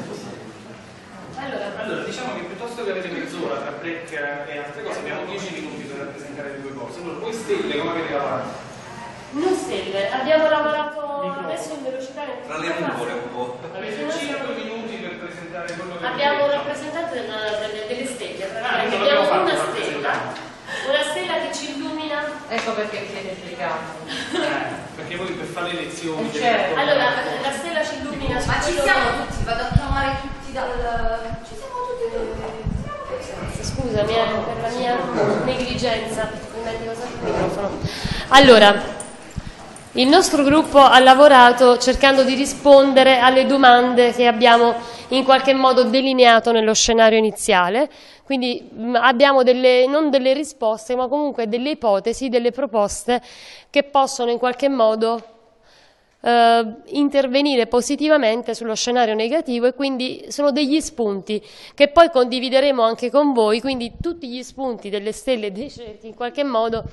Allora, diciamo che piuttosto che avere mezz'ora tra break e altre cose, abbiamo 10 minuti per rappresentare le due cose. Allora, voi stelle, come avete lavorato? Non stelle, abbiamo lavorato adesso in velocità. Tra le nuvole un po'. Avete 5 minuti per presentare quello che Abbiamo un avete rappresentante delle stelle, tra Ah, l'altro non l'abbiamo abbiamo fatto, una stella che ci illumina. Ecco perché chiede spiegato. perché voi per fare le lezioni Certo. Allora, la stella ci illumina su Ma ci quello siamo che- tutti, vado a chiamare tutti ci siamo tutti. Scusami, per la mia negligenza, dimentico sempre il microfono. Allora, il nostro gruppo ha lavorato cercando di rispondere alle domande che abbiamo in qualche modo delineato nello scenario iniziale, quindi abbiamo non delle risposte, ma comunque delle ipotesi, delle proposte che possono in qualche modo intervenire positivamente sullo scenario negativo, e quindi sono degli spunti che poi condivideremo anche con voi, quindi tutti gli spunti delle stelle e dei cerchi in qualche modo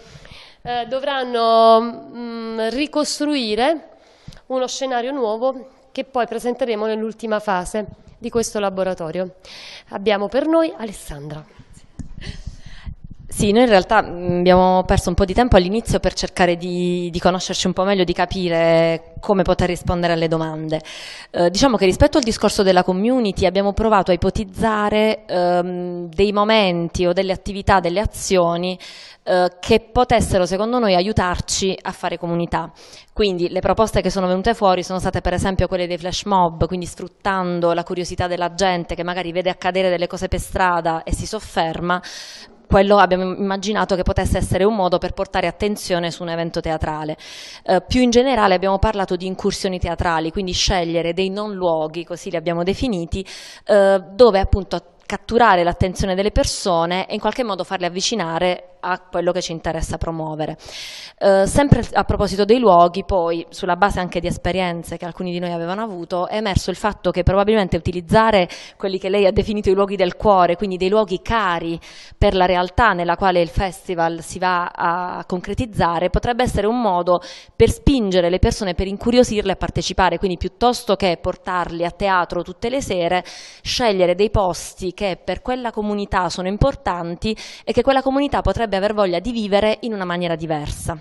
dovranno ricostruire uno scenario nuovo che poi presenteremo nell'ultima fase di questo laboratorio. Abbiamo per noi Alessandra. Sì, noi in realtà abbiamo perso un po' di tempo all'inizio per cercare di conoscerci un po' meglio, di capire come poter rispondere alle domande. Diciamo che rispetto al discorso della community abbiamo provato a ipotizzare dei momenti o delle attività, delle azioni che potessero secondo noi aiutarci a fare comunità. Quindi le proposte che sono venute fuori sono state per esempio quelle dei flash mob, quindi sfruttando la curiosità della gente che magari vede accadere delle cose per strada e si sofferma. Quello abbiamo immaginato che potesse essere un modo per portare attenzione su un evento teatrale. Più in generale abbiamo parlato di incursioni teatrali, quindi scegliere dei non luoghi, così li abbiamo definiti, dove appunto catturare l'attenzione delle persone e in qualche modo farle avvicinare a quello che ci interessa promuovere. Sempre a proposito dei luoghi, poi sulla base anche di esperienze che alcuni di noi avevano avuto, è emerso il fatto che probabilmente utilizzare quelli che lei ha definito i luoghi del cuore, quindi dei luoghi cari per la realtà nella quale il festival si va a concretizzare, potrebbe essere un modo per spingere le persone, per incuriosirle a partecipare, quindi piuttosto che portarli a teatro tutte le sere, scegliere dei posti che per quella comunità sono importanti e che quella comunità potrebbe aver voglia di vivere in una maniera diversa.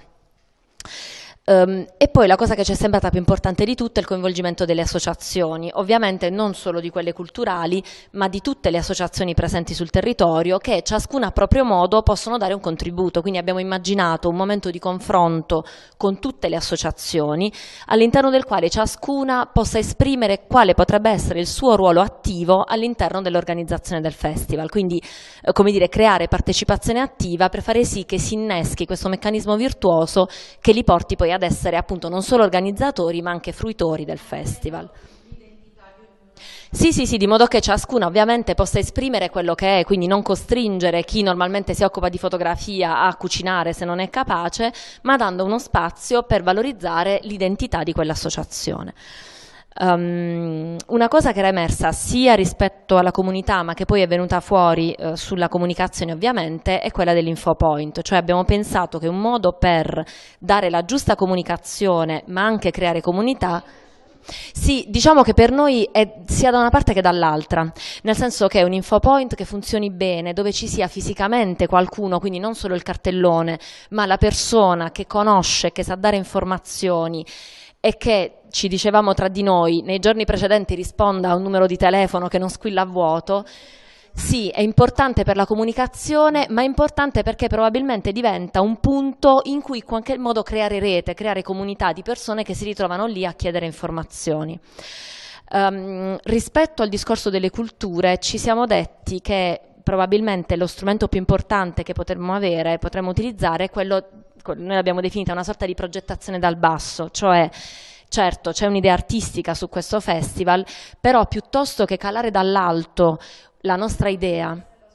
E poi la cosa che ci è sembrata più importante di tutto è il coinvolgimento delle associazioni, ovviamente non solo di quelle culturali, ma di tutte le associazioni presenti sul territorio, che ciascuna a proprio modo possono dare un contributo. Quindi abbiamo immaginato un momento di confronto con tutte le associazioni, all'interno del quale ciascuna possa esprimere quale potrebbe essere il suo ruolo attivo all'interno dell'organizzazione del festival. Quindi, come dire, creare partecipazione attiva per fare sì che si inneschi questo meccanismo virtuoso che li porti poi ad essere appunto non solo organizzatori ma anche fruitori del festival. Sì, di modo che ciascuna ovviamente possa esprimere quello che è, quindi non costringere chi normalmente si occupa di fotografia a cucinare se non è capace, ma dando uno spazio per valorizzare l'identità di quell'associazione. Una cosa che era emersa sia rispetto alla comunità, ma che poi è venuta fuori sulla comunicazione ovviamente, è quella dell'infopoint, cioè abbiamo pensato che un modo per dare la giusta comunicazione ma anche creare comunità. Sì, diciamo che per noi è sia da una parte che dall'altra, nel senso che un infopoint che funzioni bene, dove ci sia fisicamente qualcuno, quindi non solo il cartellone, ma la persona che conosce, che sa dare informazioni e che, ci dicevamo tra di noi, nei giorni precedenti risponda a un numero di telefono che non squilla a vuoto. Sì, è importante per la comunicazione, ma è importante perché probabilmente diventa un punto in cui in qualche modo creare rete, creare comunità di persone che si ritrovano lì a chiedere informazioni. Rispetto al discorso delle culture ci siamo detti che probabilmente lo strumento più importante che potremmo avere, potremmo utilizzare, è quello, noi l'abbiamo definita una sorta di progettazione dal basso, cioè certo c'è un'idea artistica su questo festival, però piuttosto che calare dall'alto la nostra idea,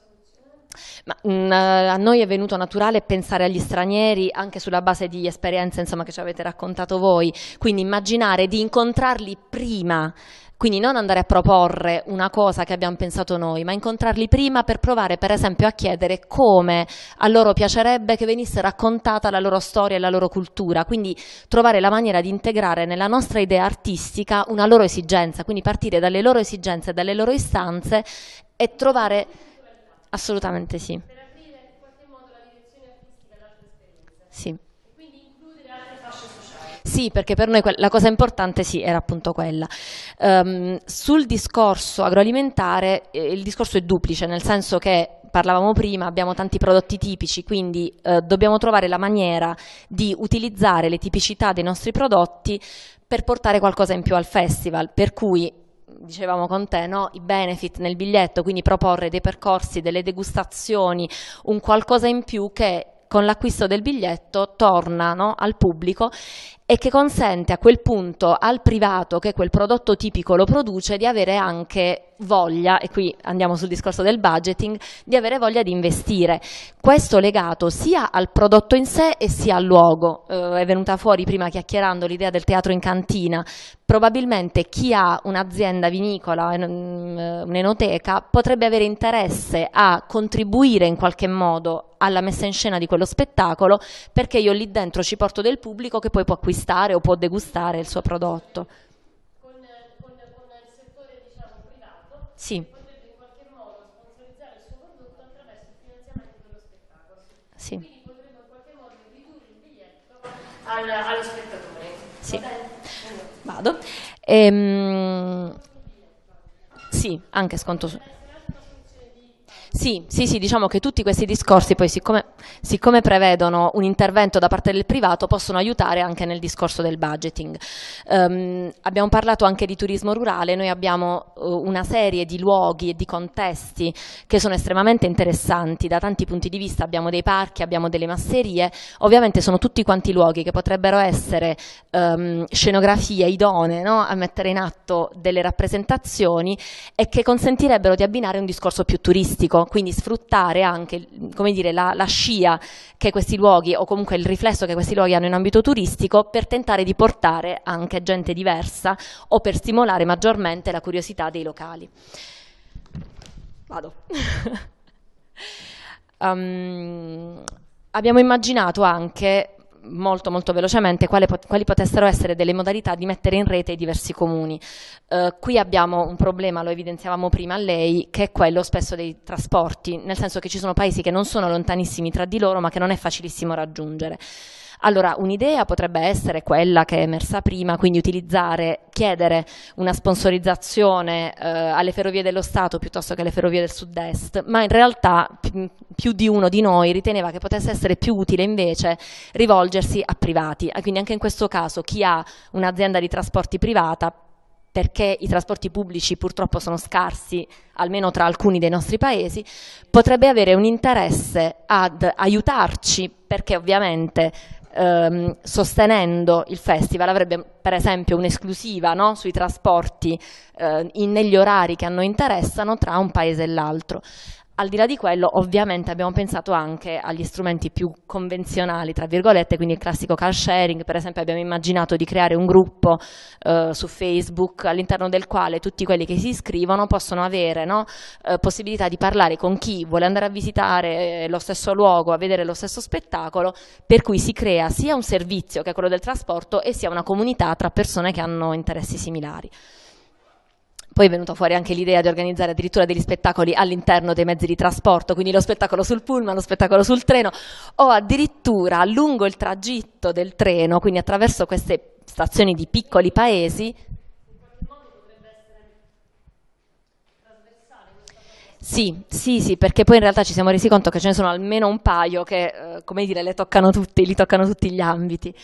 ma, a noi è venuto naturale pensare agli stranieri anche sulla base di esperienze, insomma, che ci avete raccontato voi, quindi immaginare di incontrarli prima, quindi non andare a proporre una cosa che abbiamo pensato noi, ma incontrarli prima per provare per esempio a chiedere come a loro piacerebbe che venisse raccontata la loro storia e la loro cultura, quindi trovare la maniera di integrare nella nostra idea artistica una loro esigenza, quindi partire dalle loro esigenze e dalle loro istanze e trovare, assolutamente sì. Per aprire in qualche modo la direzione artistica ad altre esperienze. Sì. E quindi includere altre fasce sociali. Sì, perché per noi la cosa importante sì, era appunto quella. Sul discorso agroalimentare il discorso è duplice, nel senso che parlavamo prima, abbiamo tanti prodotti tipici, quindi dobbiamo trovare la maniera di utilizzare le tipicità dei nostri prodotti per portare qualcosa in più al festival, per cui dicevamo con te, no? I benefit nel biglietto, quindi proporre dei percorsi, delle degustazioni, un qualcosa in più che con l'acquisto del biglietto torna, no, al pubblico e che consente a quel punto al privato che quel prodotto tipico lo produce di avere anche voglia, e qui andiamo sul discorso del budgeting, di avere voglia di investire. Questo legato sia al prodotto in sé e sia al luogo. È venuta fuori prima chiacchierando l'idea del teatro in cantina. Probabilmente chi ha un'azienda vinicola, un'enoteca, potrebbe avere interesse a contribuire in qualche modo alla messa in scena di quello spettacolo, perché io lì dentro ci porto del pubblico che poi può acquistare o può degustare il suo prodotto. Con il settore, diciamo, privato, sì, potrebbe in qualche modo sponsorizzare il suo prodotto attraverso il finanziamento dello spettacolo. Sì. Quindi potremmo in qualche modo ridurre il biglietto allo spettatore. Sì. Vado. Sì, anche sconto su. Sì, diciamo che tutti questi discorsi poi siccome prevedono un intervento da parte del privato possono aiutare anche nel discorso del budgeting. Abbiamo parlato anche di turismo rurale, noi abbiamo una serie di luoghi e di contesti che sono estremamente interessanti da tanti punti di vista, abbiamo dei parchi, abbiamo delle masserie, ovviamente sono tutti quanti luoghi che potrebbero essere scenografie idonee, no, a mettere in atto delle rappresentazioni e che consentirebbero di abbinare un discorso più turistico, quindi sfruttare anche, come dire, la scia che questi luoghi o comunque il riflesso che questi luoghi hanno in ambito turistico per tentare di portare anche gente diversa o per stimolare maggiormente la curiosità dei locali. Vado. Abbiamo immaginato anche molto velocemente quali potessero essere delle modalità di mettere in rete i diversi comuni. Qui abbiamo un problema, lo evidenziavamo prima a lei, che è quello spesso dei trasporti, nel senso che ci sono paesi che non sono lontanissimi tra di loro ma che non è facilissimo raggiungere. Allora, un'idea potrebbe essere quella che è emersa prima, quindi chiedere una sponsorizzazione alle ferrovie dello Stato piuttosto che alle ferrovie del Sud-Est, ma in realtà più di uno di noi riteneva che potesse essere più utile invece rivolgersi a privati, quindi anche in questo caso chi ha un'azienda di trasporti privata, perché i trasporti pubblici purtroppo sono scarsi, almeno tra alcuni dei nostri paesi, potrebbe avere un interesse ad aiutarci, perché ovviamente sostenendo il festival avrebbe per esempio un'esclusiva, no, sui trasporti negli orari che a noi interessano tra un paese e l'altro. Al di là di quello, ovviamente abbiamo pensato anche agli strumenti più convenzionali, tra virgolette, quindi il classico car sharing. Per esempio abbiamo immaginato di creare un gruppo su Facebook all'interno del quale tutti quelli che si iscrivono possono avere, no, possibilità di parlare con chi vuole andare a visitare lo stesso luogo, a vedere lo stesso spettacolo, per cui si crea sia un servizio che è quello del trasporto e sia una comunità tra persone che hanno interessi similari. Poi è venuta fuori anche l'idea di organizzare addirittura degli spettacoli all'interno dei mezzi di trasporto, quindi lo spettacolo sul pullman, lo spettacolo sul treno, o addirittura lungo il tragitto del treno, quindi attraverso queste stazioni di piccoli paesi. Sì, perché poi in realtà ci siamo resi conto che ce ne sono almeno un paio che, come dire, li toccano tutti gli ambiti.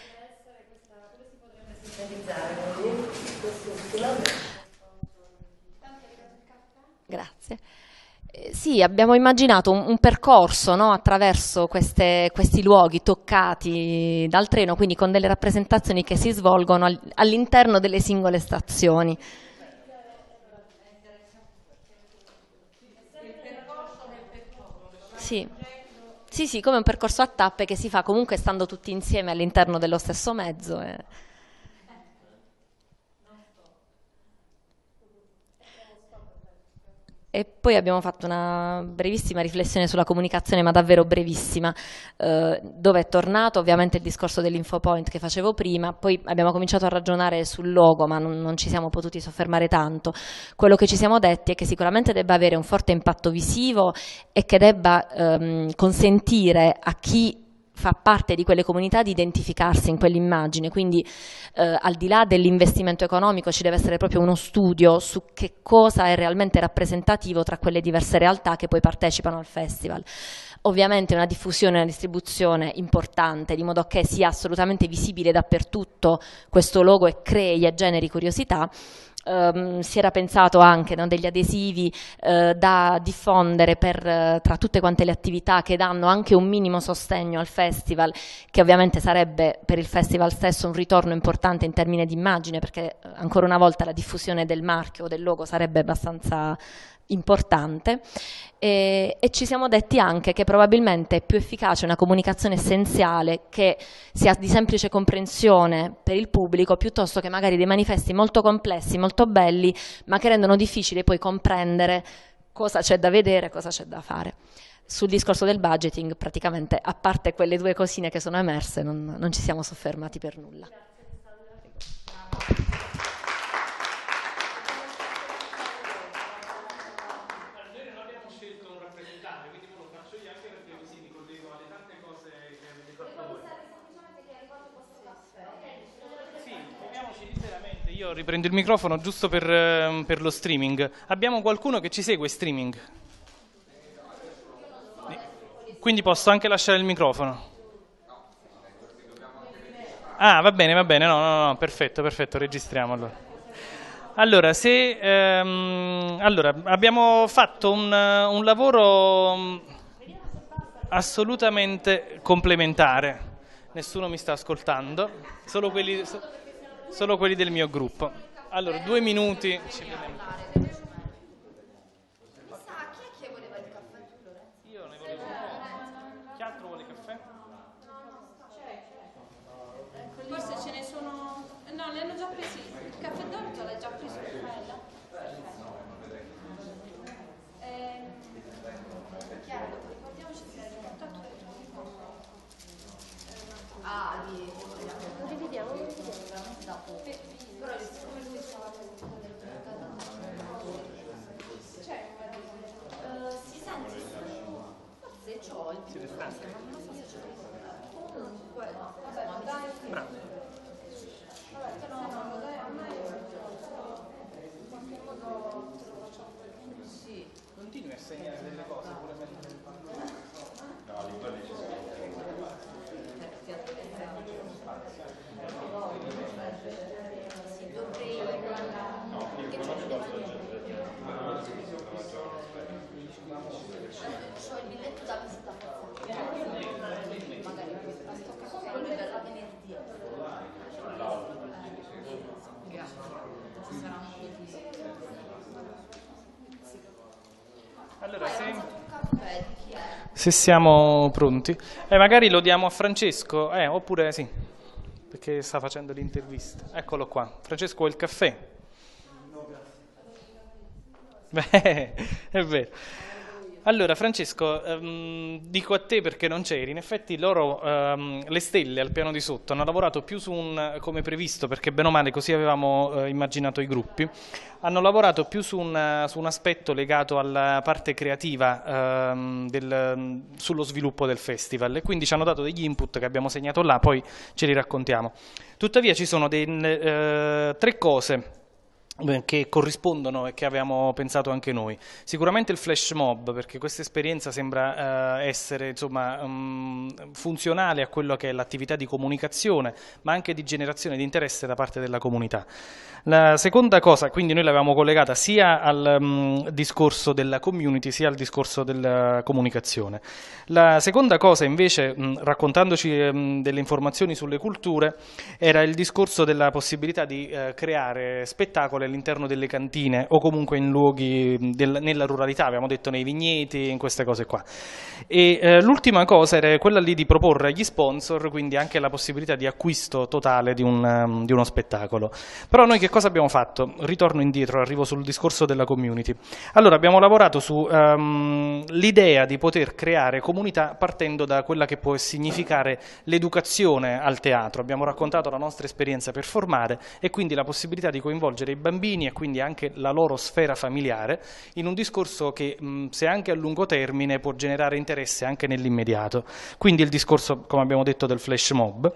Grazie. Sì, abbiamo immaginato un percorso, no, attraverso questi luoghi toccati dal treno, quindi con delle rappresentazioni che si svolgono all'interno delle singole stazioni. Sì, come un percorso a tappe che si fa comunque stando tutti insieme all'interno dello stesso mezzo. E poi abbiamo fatto una brevissima riflessione sulla comunicazione, ma davvero brevissima, dove è tornato ovviamente il discorso dell'infopoint che facevo prima. Poi abbiamo cominciato a ragionare sul logo, ma non ci siamo potuti soffermare tanto. Quello che ci siamo detti è che sicuramente debba avere un forte impatto visivo e che debba consentire a chi fa parte di quelle comunità di identificarsi in quell'immagine, quindi al di là dell'investimento economico ci deve essere proprio uno studio su che cosa è realmente rappresentativo tra quelle diverse realtà che poi partecipano al festival. Ovviamente una diffusione e una distribuzione importante, di modo che sia assolutamente visibile dappertutto questo logo e crei e generi curiosità. Si era pensato anche, no, degli adesivi da diffondere tra tutte quante le attività che danno anche un minimo sostegno al festival, che ovviamente sarebbe per il festival stesso un ritorno importante in termini di immagine, perché ancora una volta la diffusione del marchio o del logo sarebbe abbastanza importante. E ci siamo detti anche che probabilmente è più efficace una comunicazione essenziale che sia di semplice comprensione per il pubblico, piuttosto che magari dei manifesti molto complessi, molto belli, ma che rendono difficile poi comprendere cosa c'è da vedere, cosa c'è da fare. Sul discorso del budgeting, praticamente, a parte quelle due cosine che sono emerse, non ci siamo soffermati per nulla. Io riprendo il microfono giusto per lo streaming. Abbiamo qualcuno che ci segue streaming? Quindi posso anche lasciare il microfono? Ah, va bene, no, perfetto, registriamo allora. Allora, abbiamo fatto un lavoro assolutamente complementare. Nessuno mi sta ascoltando, solo quelli del mio gruppo. Allora, 2 minuti. Ci vediamo. Chi voleva il caffè? Io ne volevo un. Chi altro vuole caffè? Forse ce ne sono. No, ne hanno già presi. Il caffè d'orzo l'hai già preso, Raffaella? Chiaro, ricordiamoci di dare il contatto del tuo ricordo. Dividiamo. Però siccome lui stava si sente forse c'ho il più ma non so se c'è comunque vabbè ma dai vabbè no dai a me in qualche modo te lo faccio sì Continui a segnare delle cose pure mentre c'ho il biglietto da visita Allora, se siamo pronti, magari lo diamo a Francesco, oppure sì, perché sta facendo l'intervista. Eccolo qua. Francesco, vuoi il caffè? Beh, è vero. Allora Francesco, dico a te perché non c'eri, in effetti loro, le stelle al piano di sotto, hanno lavorato più su come previsto, perché bene o male così avevamo immaginato i gruppi, hanno lavorato più su un aspetto legato alla parte creativa sullo sviluppo del festival, e quindi ci hanno dato degli input che abbiamo segnato là, poi ce li raccontiamo. Tuttavia ci sono 3 cose che corrispondono e che avevamo pensato anche noi. Sicuramente il flash mob, perché questa esperienza sembra essere insomma, funzionale a quello che è l'attività di comunicazione, ma anche di generazione di interesse da parte della comunità. La seconda cosa, quindi noi l'avevamo collegata sia al discorso della community sia al discorso della comunicazione. La seconda cosa invece, raccontandoci delle informazioni sulle culture, era il discorso della possibilità di creare spettacoli all'interno delle cantine o comunque in luoghi nella ruralità, abbiamo detto nei vigneti, in queste cose qua. E l'ultima cosa era quella lì di proporre agli sponsor quindi anche la possibilità di acquisto totale di uno spettacolo. Però noi che cosa abbiamo fatto? Ritorno indietro, arrivo sul discorso della community. Allora abbiamo lavorato su l'idea di poter creare comunità partendo da quella che può significare l'educazione al teatro. Abbiamo raccontato la nostra esperienza per formare e quindi la possibilità di coinvolgere i bambini e quindi anche la loro sfera familiare in un discorso che se anche a lungo termine può generare interesse anche nell'immediato. Quindi il discorso, come abbiamo detto, del flash mob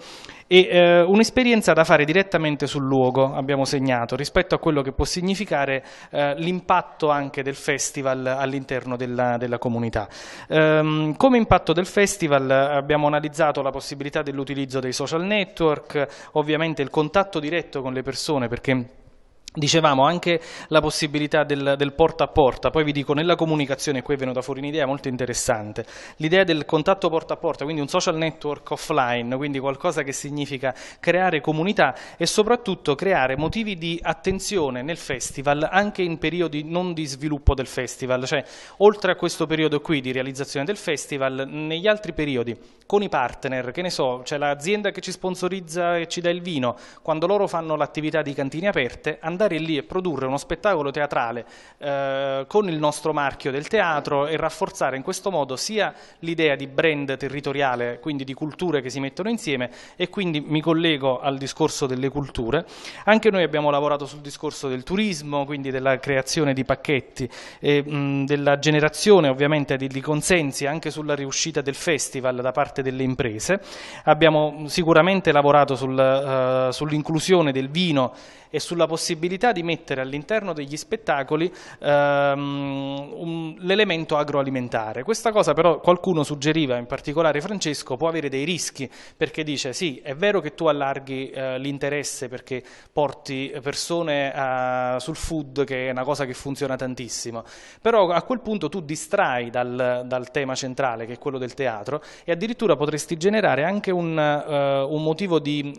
e un'esperienza da fare direttamente sul luogo, abbiamo segnato, rispetto a quello che può significare l'impatto anche del festival all'interno della comunità. Come impatto del festival abbiamo analizzato la possibilità dell'utilizzo dei social network, ovviamente il contatto diretto con le persone, perché dicevamo anche la possibilità del porta a porta. Poi vi dico, nella comunicazione qui è venuta fuori un'idea molto interessante, l'idea del contatto porta a porta, quindi un social network offline, quindi qualcosa che significa creare comunità e soprattutto creare motivi di attenzione nel festival anche in periodi non di sviluppo del festival, cioè oltre a questo periodo qui di realizzazione del festival, negli altri periodi con i partner, che ne so, c'è l'azienda che ci sponsorizza e ci dà il vino, quando loro fanno l'attività di cantine aperte, andare lì e produrre uno spettacolo teatrale con il nostro marchio del teatro e rafforzare in questo modo sia l'idea di brand territoriale, quindi di culture che si mettono insieme, e quindi mi collego al discorso delle culture. Anche noi abbiamo lavorato sul discorso del turismo, quindi della creazione di pacchetti e della generazione ovviamente di consensi anche sulla riuscita del festival da parte delle imprese. Abbiamo sicuramente lavorato sull'inclusione del vino e sulla possibilità di mettere all'interno degli spettacoli l'elemento agroalimentare. Questa cosa però qualcuno suggeriva, in particolare Francesco, può avere dei rischi, perché dice sì, è vero che tu allarghi l'interesse perché porti persone sul food, che è una cosa che funziona tantissimo, però a quel punto tu distrai dal tema centrale, che è quello del teatro, e addirittura potresti generare anche un motivo di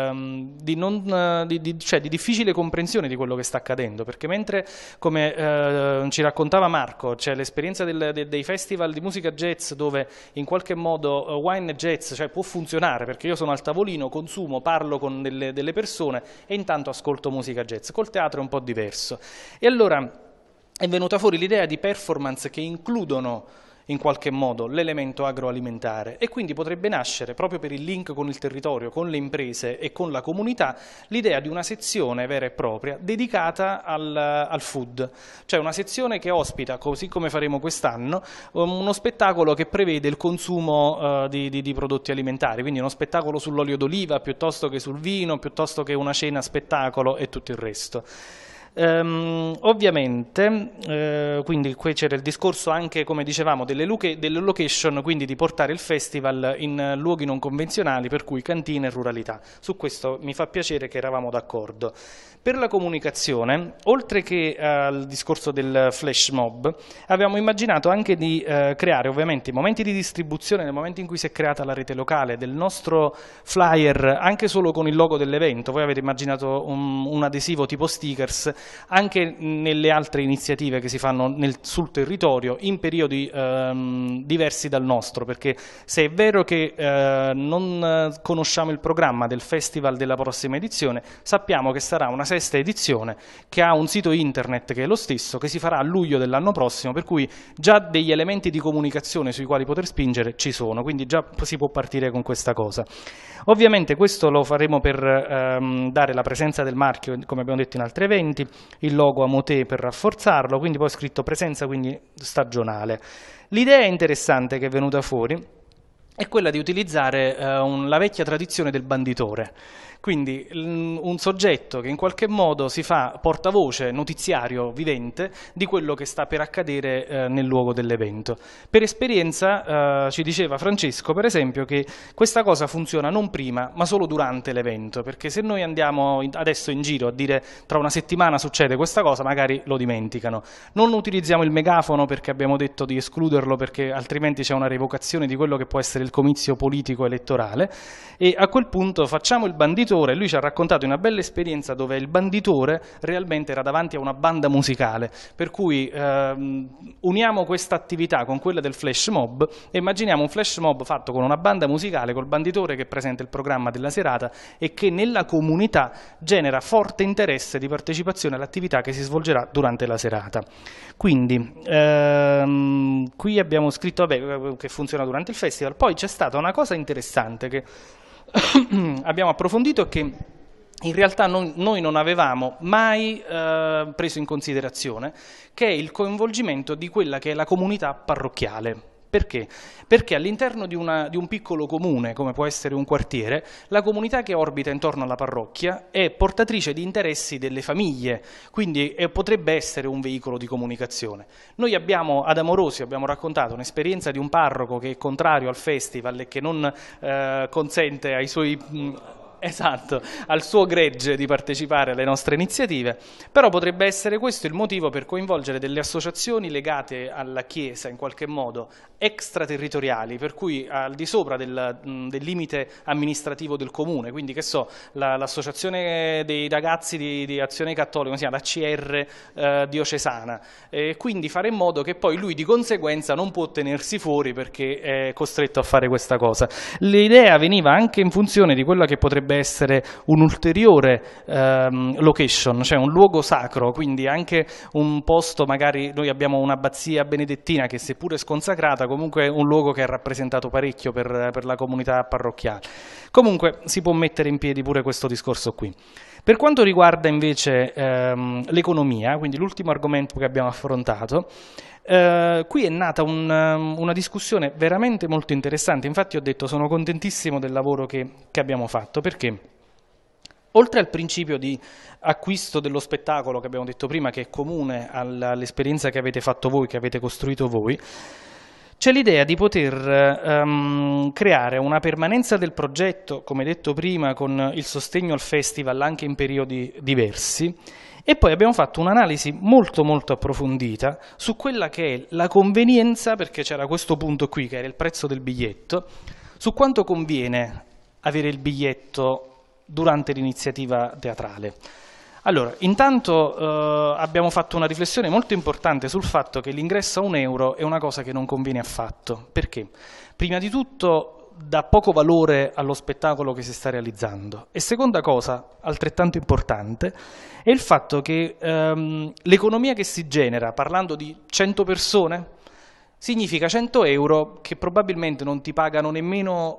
difficile comprensione di quello che sta accadendo, perché mentre, come ci raccontava Marco, c'è l'esperienza dei festival di musica jazz dove in qualche modo wine jazz, cioè può funzionare perché io sono al tavolino, consumo, parlo con delle persone e intanto ascolto musica jazz. Col teatro è un po' diverso, e allora è venuta fuori l'idea di performance che includono in qualche modo l'elemento agroalimentare, e quindi potrebbe nascere, proprio per il link con il territorio, con le imprese e con la comunità, l'idea di una sezione vera e propria dedicata al food, cioè una sezione che ospita, così come faremo quest'anno, uno spettacolo che prevede il consumo di prodotti alimentari, quindi uno spettacolo sull'olio d'oliva piuttosto che sul vino, piuttosto che una cena spettacolo e tutto il resto. Ovviamente quindi qui c'era il discorso anche, come dicevamo, delle location, quindi di portare il festival in luoghi non convenzionali, per cui cantine e ruralità. Su questo mi fa piacere che eravamo d'accordo. Per la comunicazione, oltre che al discorso del flash mob, abbiamo immaginato anche di creare ovviamente i momenti di distribuzione, nel momento in cui si è creata la rete locale, del nostro flyer, anche solo con il logo dell'evento. Voi avete immaginato un adesivo tipo stickers anche nelle altre iniziative che si fanno sul territorio in periodi diversi dal nostro, perché se è vero che non conosciamo il programma del festival della prossima edizione, sappiamo che sarà una 6ª edizione che ha un sito internet che è lo stesso, che si farà a luglio dell'anno prossimo, per cui già degli elementi di comunicazione sui quali poter spingere ci sono, quindi già si può partire con questa cosa. Ovviamente questo lo faremo per dare la presenza del marchio, come abbiamo detto in altri eventi, il logo Amotè per rafforzarlo, quindi poi ho scritto presenza, quindi stagionale. L'idea interessante che è venuta fuori è quella di utilizzare la vecchia tradizione del banditore. Quindi un soggetto che in qualche modo si fa portavoce, notiziario vivente di quello che sta per accadere nel luogo dell'evento. Per esperienza ci diceva Francesco, per esempio, che questa cosa funziona non prima ma solo durante l'evento, perché se noi andiamo adesso in giro a dire tra una settimana succede questa cosa, magari lo dimenticano. Non utilizziamo il megafono perché abbiamo detto di escluderlo, perché altrimenti c'è una revocazione di quello che può essere il comizio politico elettorale, e a quel punto facciamo il banditore. Lui ci ha raccontato una bella esperienza dove il banditore realmente era davanti a una banda musicale, per cui uniamo questa attività con quella del flash mob e immaginiamo un flash mob fatto con una banda musicale, col banditore che presenta il programma della serata e che nella comunità genera forte interesse di partecipazione all'attività che si svolgerà durante la serata. Quindi qui abbiamo scritto che funziona durante il festival. Poi c'è stata una cosa interessante che abbiamo approfondito, che in realtà noi non avevamo mai preso in considerazione, che è il coinvolgimento di quella che è la comunità parrocchiale. Perché? Perché all'interno di un piccolo comune, come può essere un quartiere, la comunità che orbita intorno alla parrocchia è portatrice di interessi delle famiglie, quindi potrebbe essere un veicolo di comunicazione. Noi abbiamo, ad Amorosi, abbiamo raccontato un'esperienza di un parroco che è contrario al festival e che non consente ai suoi... Esatto, al suo gregge di partecipare alle nostre iniziative, però potrebbe essere questo il motivo per coinvolgere delle associazioni legate alla Chiesa in qualche modo, extraterritoriali, per cui al di sopra del limite amministrativo del comune, quindi che so, l'associazione dei ragazzi di Azione Cattolica, si chiama l'ACR diocesana, quindi fare in modo che poi lui di conseguenza non può tenersi fuori perché è costretto a fare questa cosa. L'idea veniva anche in funzione di quella che potrebbe essere un'ulteriore location, cioè un luogo sacro, quindi anche un posto, magari noi abbiamo un'abbazia benedettina che seppure sconsacrata comunque è un luogo che ha rappresentato parecchio per la comunità parrocchiale. Comunque si può mettere in piedi pure questo discorso qui. Per quanto riguarda invece l'economia, quindi l'ultimo argomento che abbiamo affrontato, qui è nata una discussione veramente molto interessante. Infatti ho detto sono contentissimo del lavoro che abbiamo fatto, perché oltre al principio di acquisto dello spettacolo che abbiamo detto prima, che è comune all'esperienza che avete fatto voi, che avete costruito voi, c'è l'idea di poter creare una permanenza del progetto, come detto prima, con il sostegno al festival anche in periodi diversi. E poi abbiamo fatto un'analisi molto molto approfondita su quella che è la convenienza, perché c'era questo punto qui che era il prezzo del biglietto, su quanto conviene avere il biglietto durante l'iniziativa teatrale. Allora, intanto abbiamo fatto una riflessione molto importante sul fatto che l'ingresso a €1 è una cosa che non conviene affatto. Perché? Prima di tutto dà poco valore allo spettacolo che si sta realizzando, e seconda cosa altrettanto importante è il fatto che l'economia che si genera parlando di 100 persone significa €100 che probabilmente non ti pagano nemmeno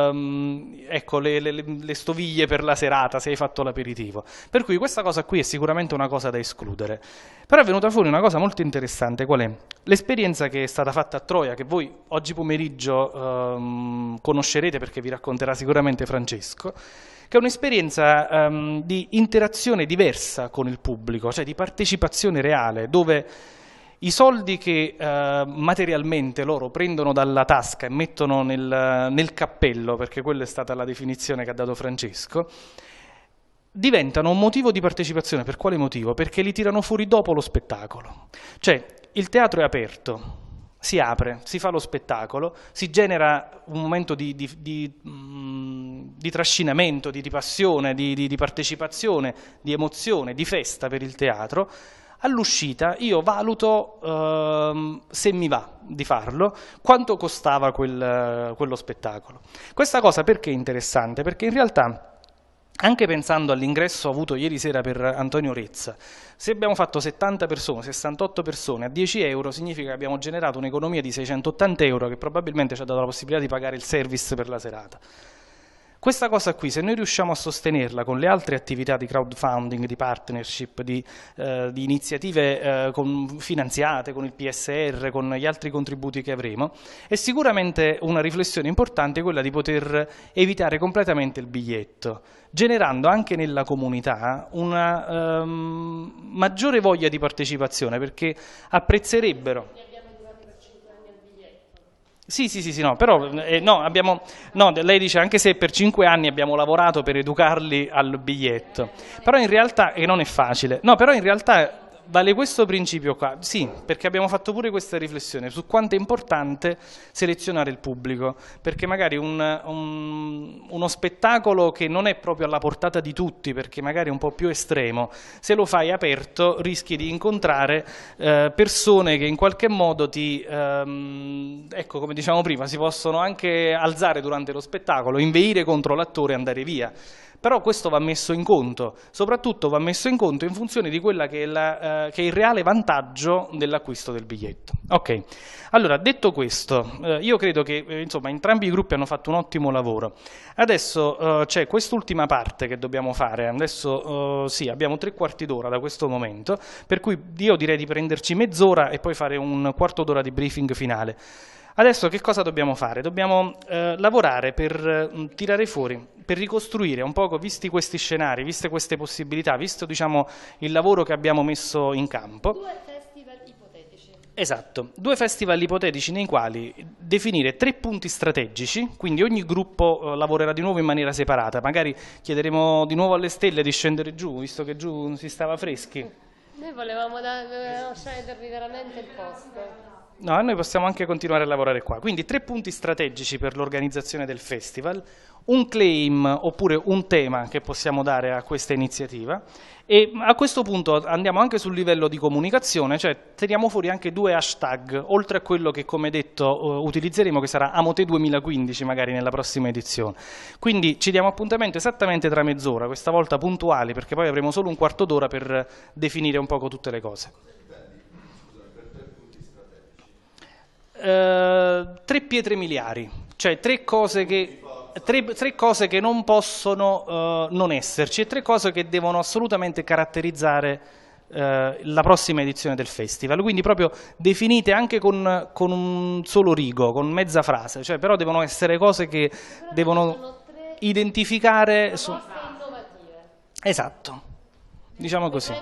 ecco, le stoviglie per la serata se hai fatto l'aperitivo. Per cui questa cosa qui è sicuramente una cosa da escludere. Però è venuta fuori una cosa molto interessante, qual è? L'esperienza che è stata fatta a Troia, che voi oggi pomeriggio conoscerete perché vi racconterà sicuramente Francesco, che è un'esperienza di interazione diversa con il pubblico, cioè di partecipazione reale, dove i soldi che materialmente loro prendono dalla tasca e mettono nel cappello, perché quella è stata la definizione che ha dato Francesco, diventano un motivo di partecipazione. Per quale motivo? Perché li tirano fuori dopo lo spettacolo. Cioè, il teatro è aperto si apre, si fa lo spettacolo, si genera un momento di trascinamento, di passione, di partecipazione, di emozione, di festa per il teatro. All'uscita io valuto, se mi va di farlo, quanto costava quello spettacolo. Questa cosa perché è interessante? Perché in realtà, anche pensando all'ingresso avuto ieri sera per Antonio Rezza, se abbiamo fatto 70 persone, 68 persone a 10 euro, significa che abbiamo generato un'economia di 680 euro che probabilmente ci ha dato la possibilità di pagare il service per la serata. Questa cosa qui, se noi riusciamo a sostenerla con le altre attività di crowdfunding, di partnership, di iniziative finanziate con il PSR, con gli altri contributi che avremo, è sicuramente una riflessione importante quella di poter evitare completamente il biglietto, generando anche nella comunità una maggiore voglia di partecipazione, perché apprezzerebbero. Sì, no, però lei dice anche se per 5 anni abbiamo lavorato per educarli al biglietto, però in realtà, e non è facile, no, però in realtà vale questo principio qua, sì, perché abbiamo fatto pure questa riflessione su quanto è importante selezionare il pubblico, perché magari uno spettacolo che non è proprio alla portata di tutti, perché magari è un po' più estremo, se lo fai aperto rischi di incontrare persone che in qualche modo ecco, come diciamo prima, si possono anche alzare durante lo spettacolo, inveire contro l'attore e andare via. Però questo va messo in conto, soprattutto va messo in conto in funzione di quella che è il reale vantaggio dell'acquisto del biglietto. Ok, allora detto questo, io credo che insomma entrambi i gruppi hanno fatto un ottimo lavoro. Adesso c'è quest'ultima parte che dobbiamo fare, adesso sì, abbiamo 3/4 d'ora da questo momento, per cui io direi di prenderci mezz'ora e poi fare un quarto d'ora di briefing finale. Adesso che cosa dobbiamo fare? Dobbiamo lavorare per tirare fuori, per ricostruire un poco, visti questi scenari, viste queste possibilità, visto diciamo il lavoro che abbiamo messo in campo. 2 festival ipotetici. Esatto, 2 festival ipotetici nei quali definire 3 punti strategici, quindi ogni gruppo lavorerà di nuovo in maniera separata, magari chiederemo di nuovo alle stelle di scendere giù, visto che giù si stava freschi. Noi volevamo scegliere veramente il posto. No, noi possiamo anche continuare a lavorare qua. Quindi 3 punti strategici per l'organizzazione del festival, un claim oppure un tema che possiamo dare a questa iniziativa e a questo punto andiamo anche sul livello di comunicazione, cioè tiriamo fuori anche 2 hashtag, oltre a quello che come detto utilizzeremo che sarà Amote 2015 magari nella prossima edizione. Quindi ci diamo appuntamento esattamente tra mezz'ora, questa volta puntuali perché poi avremo solo un quarto d'ora per definire un poco tutte le cose. 3 pietre miliari, cioè 3 cose che non possono non esserci e 3 cose che devono assolutamente caratterizzare la prossima edizione del festival, quindi proprio definite anche con un solo rigo, con mezza frase, cioè però devono essere cose che devono identificare esatto, diciamo così.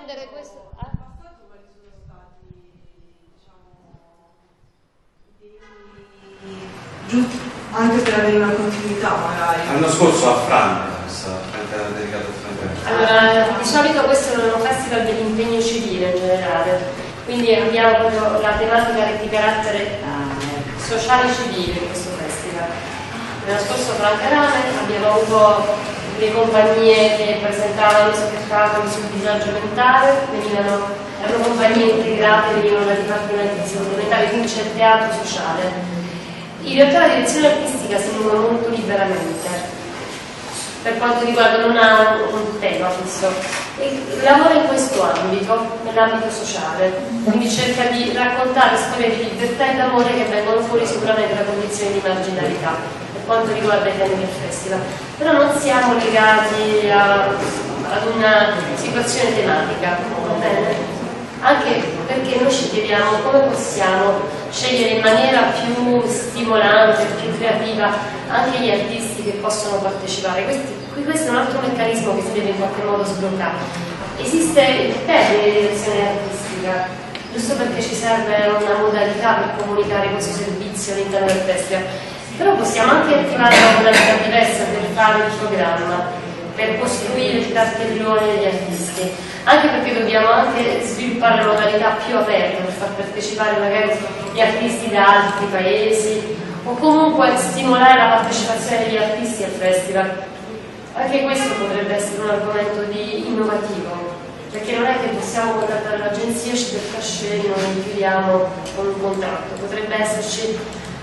Anche per avere una continuità magari. L'anno scorso a Franca era dedicato a Franca. Allora, di solito questo è un festival dell'impegno civile in generale, quindi abbiamo proprio la tematica di carattere sociale civile in questo festival. L'anno scorso Franca Rame abbiamo avuto le compagnie che presentavano gli spettacoli sul disagio mentale, erano compagnie integrate, venivano da dipartimenti supplementari, quindi c'è il teatro sociale. In realtà la direzione artistica si muove molto liberamente, per quanto riguarda non ha un tema fisso, e lavora in questo ambito, nell'ambito sociale, quindi cerca di raccontare storie di libertà e d'amore che vengono fuori sicuramente da condizioni di marginalità, per quanto riguarda i temi del festival, però non siamo legati ad una situazione tematica, va bene? Anche perché noi ci chiediamo come possiamo scegliere in maniera più stimolante, più creativa anche gli artisti che possono partecipare. Questo è un altro meccanismo che si deve in qualche modo sbloccare. Esiste il termine di direzione artistica, giusto perché ci serve una modalità per comunicare questo servizio all'interno del festival, però possiamo anche attivare una modalità diversa per fare il programma. per costruire il cartellone degli artisti, anche perché dobbiamo anche sviluppare modalità più aperte per far partecipare magari gli artisti da altri paesi o comunque stimolare la partecipazione degli artisti al festival. Anche questo potrebbe essere un argomento innovativo, perché non è che possiamo contattare l'agenzia, ci del cachet, noi chiudiamo con un contratto, potrebbe esserci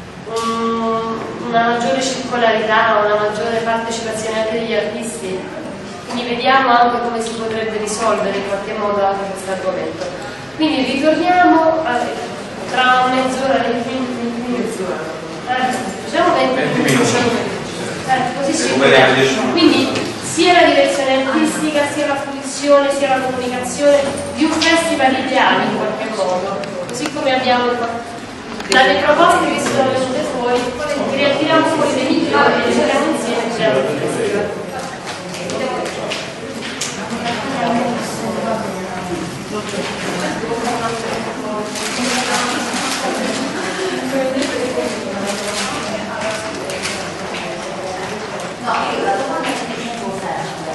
una maggiore circolarità, una maggiore partecipazione anche degli artisti, quindi vediamo anche come si potrebbe risolvere in qualche modo anche questo argomento. Quindi ritorniamo tra mezz'ora, 20 minuti, facciamo 20 minuti. Così si quindi sia la direzione artistica, sia la fruizione, sia la comunicazione di un festival ideale in qualche modo, così come abbiamo dalle proposte che sono venute fuori, riattiriamo fuori dei migliori e li mettiamo insieme e creiamo il festival. La domanda è che cosa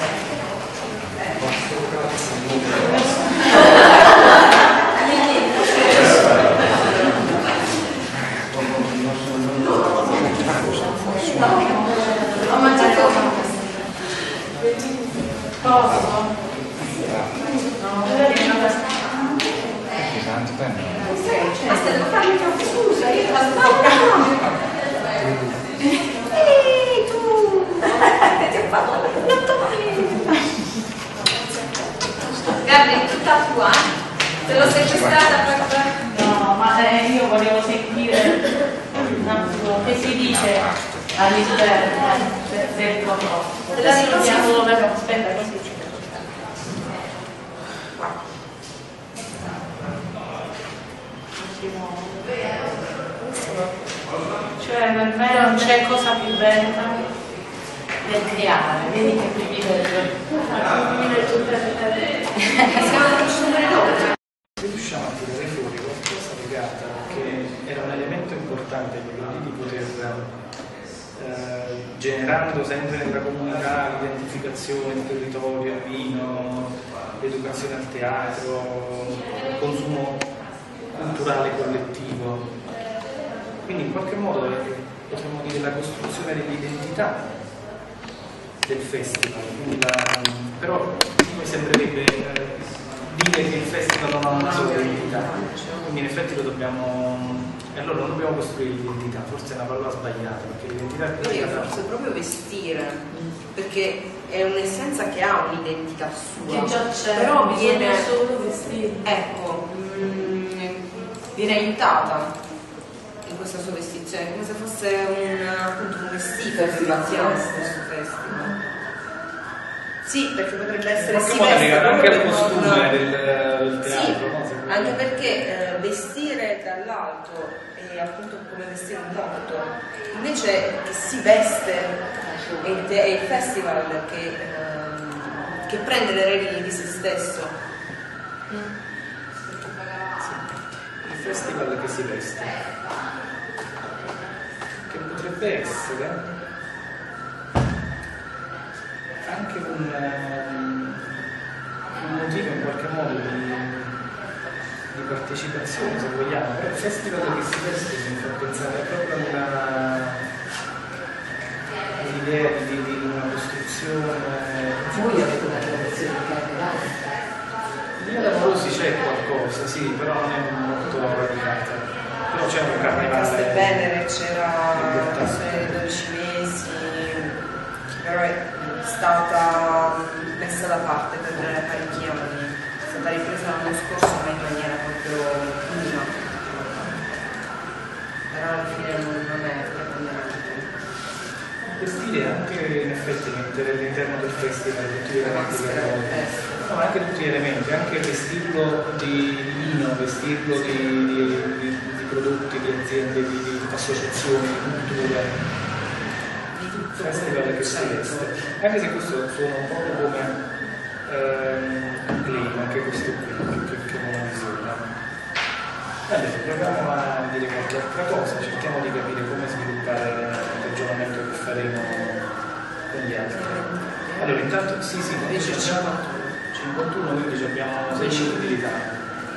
Ho mangiato posso? Basta, devo farmi troppo scusa, io la sto tu! Ti ho fatto Gabri, tutta tua? Te l'ho sequestrata per... No, ma io volevo sentire un attimo che si dice all'interno del proposto. La ricordiamo, aspetta così. Cioè per me non c'è cosa più bella del creare, vedi che privilegio. Se riusciamo a tirare fuori qualcosa legata, che era un elemento importante quello lì di poter generando sempre nella comunità l'identificazione, il territorio, il vino, l'educazione al teatro, il consumo culturale collettivo. Quindi in qualche modo potremmo dire la costruzione dell'identità del festival. Però mi sembrerebbe dire che il festival non ha una sola identità, quindi in effetti lo dobbiamo. E allora non dobbiamo costruire l'identità, forse è una parola sbagliata, perché l'identità è io forse proprio vestire, perché è un'essenza che ha un'identità sua, Che già c'è, però bisogna viene solo vestire. Ecco, viene aiutata in questa sua vestizione, come se fosse appunto un vestito che battiamo in questo festival. Sì, perché potrebbe essere in qualche modo legata anche al costume del teatro, sì, no? anche perché vestire dall'alto è appunto come vestire un morto, invece che si veste è il festival che prende le redini di se stesso. Il festival che si veste, che potrebbe essere anche un motivo in qualche modo di partecipazione, se vogliamo, però il festival che si veste mi fa pensare proprio all'idea di una costruzione. Voi avete una tradizione carnevale? Io da Rosi c'è qualcosa, sì, però non è molto radicata. Però c'è un carnevale. A Venere c'era nei 12 mesi, però è stata messa da parte per parecchi anni, è stata ripresa l'anno scorso ma in maniera proprio minima, però alla fine non è preponderante. Vestire anche in effetti mettere all'interno del festival tutti gli elementi no, anche tutti gli elementi, anche vestirlo di vino, vestirlo di prodotti, di aziende, di associazioni, di culture. Festival che si veste, anche se questo suona un po' come un claim, anche questo qui, che non visione. Allora, proviamo a dire qualche altra cosa, cerchiamo di capire come sviluppare il ragionamento che faremo con gli altri. Allora, intanto sì, noi diciamo 51, quindi abbiamo 6 minuti di ritardo.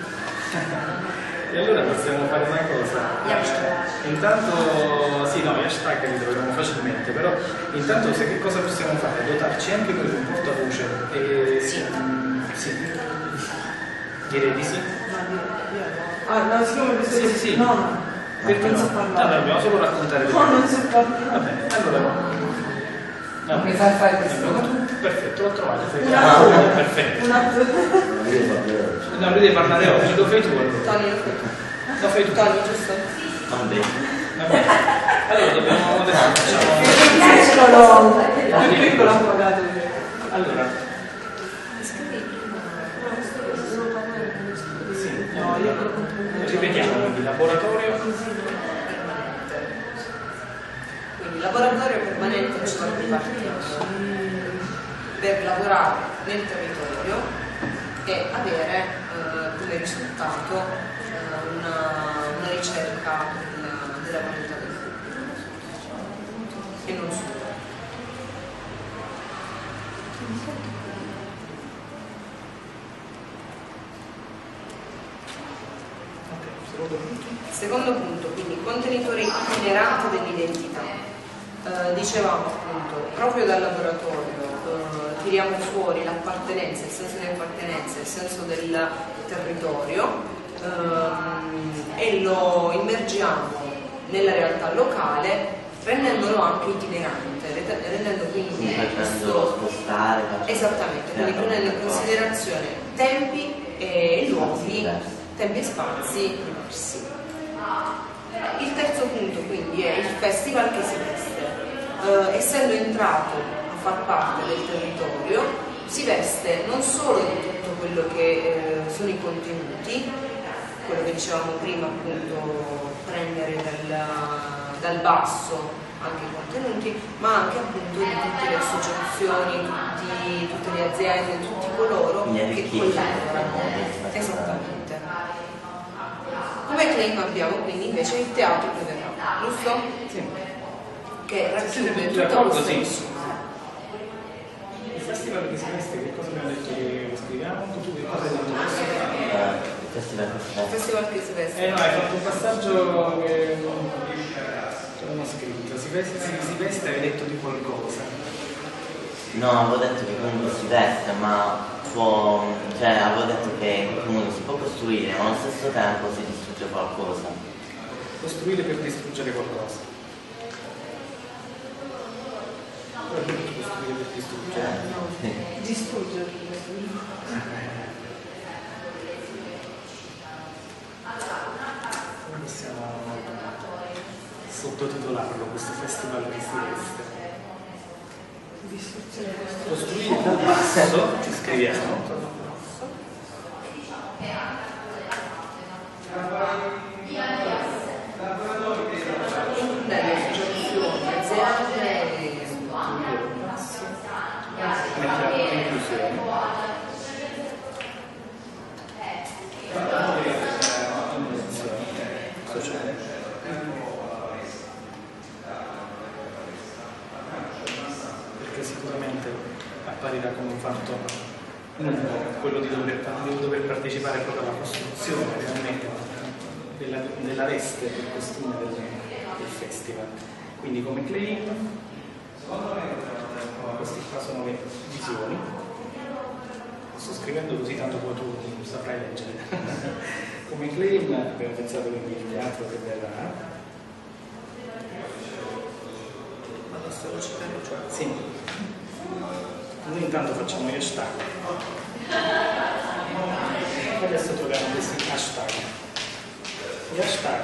E allora possiamo fare una cosa. Intanto, sì, no, gli hashtag li troviamo facilmente, però intanto che cosa possiamo fare? Dotarci anche con un portavoce. Sì. Direi di sì. No, siccome sì. No. Perché non so parlare? Vabbè, dobbiamo solo raccontare le cose. Non so parlare. Va bene, allora. Non mi fai fare questo. Perfetto, l'ho trovato. Perfetto. No, lui deve parlare oggi, lo fai tu allora. Tony, lo fai tu. Lo fai tu. Tony, giusto? Va bene. Allora dobbiamo adesso piccolo approvato. Allora. Ripetiamo quindi laboratorio. Quindi laboratorio permanente in città di partito per lavorare nel territorio e avere come risultato una ricerca della qualità del pubblico e non solo. Secondo punto, quindi contenitore itinerante dell'identità. Dicevamo appunto, proprio dal laboratorio tiriamo fuori l'appartenenza, il senso di appartenenza, il senso del territorio e lo immergiamo nella realtà locale rendendolo anche itinerante, rendendo quindi facendolo spostare. Esattamente, quindi prendendo in considerazione tempi e luoghi, tempi e spazi diversi. Il terzo punto quindi è il festival che si veste. Essendo entrato a far parte del territorio, si veste non solo di tutto quello che sono i contenuti, quello che dicevamo prima appunto, prendere dal basso anche i contenuti, ma anche appunto di tutte le associazioni, tutte le aziende, tutti coloro che collaborano. Esattamente. Come claim abbiamo quindi invece il teatro che verrà, giusto? Sì. Che racchiude tutto questo. Il festival che si veste, che cosa abbiamo detto che lo scriviamo? Tu che cosa hai detto? Il festival che si veste. No, hai fatto un passaggio che non ho scritto. Si veste, hai detto di qualcosa. No, avevo detto che comunque si veste, ma avevo detto che in qualche modo si può costruire, ma allo stesso tempo si distrugge qualcosa. Costruire per distruggere qualcosa. Costruire per distruggere. Distruggere. Come possiamo sottotitolarlo questo festival che si veste? Costruire dal basso, ci scriviamo. Dalle associazioni, aziende perché sicuramente apparirà come un fatto quello di dover partecipare proprio alla costruzione realmente della veste del costume del festival. Quindi come claim, queste qua sono le visioni. Sto scrivendo così tanto poi tu saprai leggere. Come claim abbiamo pensato quindi il teatro che verrà. Ma posso citare ciò? Sì. Noi intanto facciamo gli hashtag. Adesso troviamo questi hashtag. Gli hashtag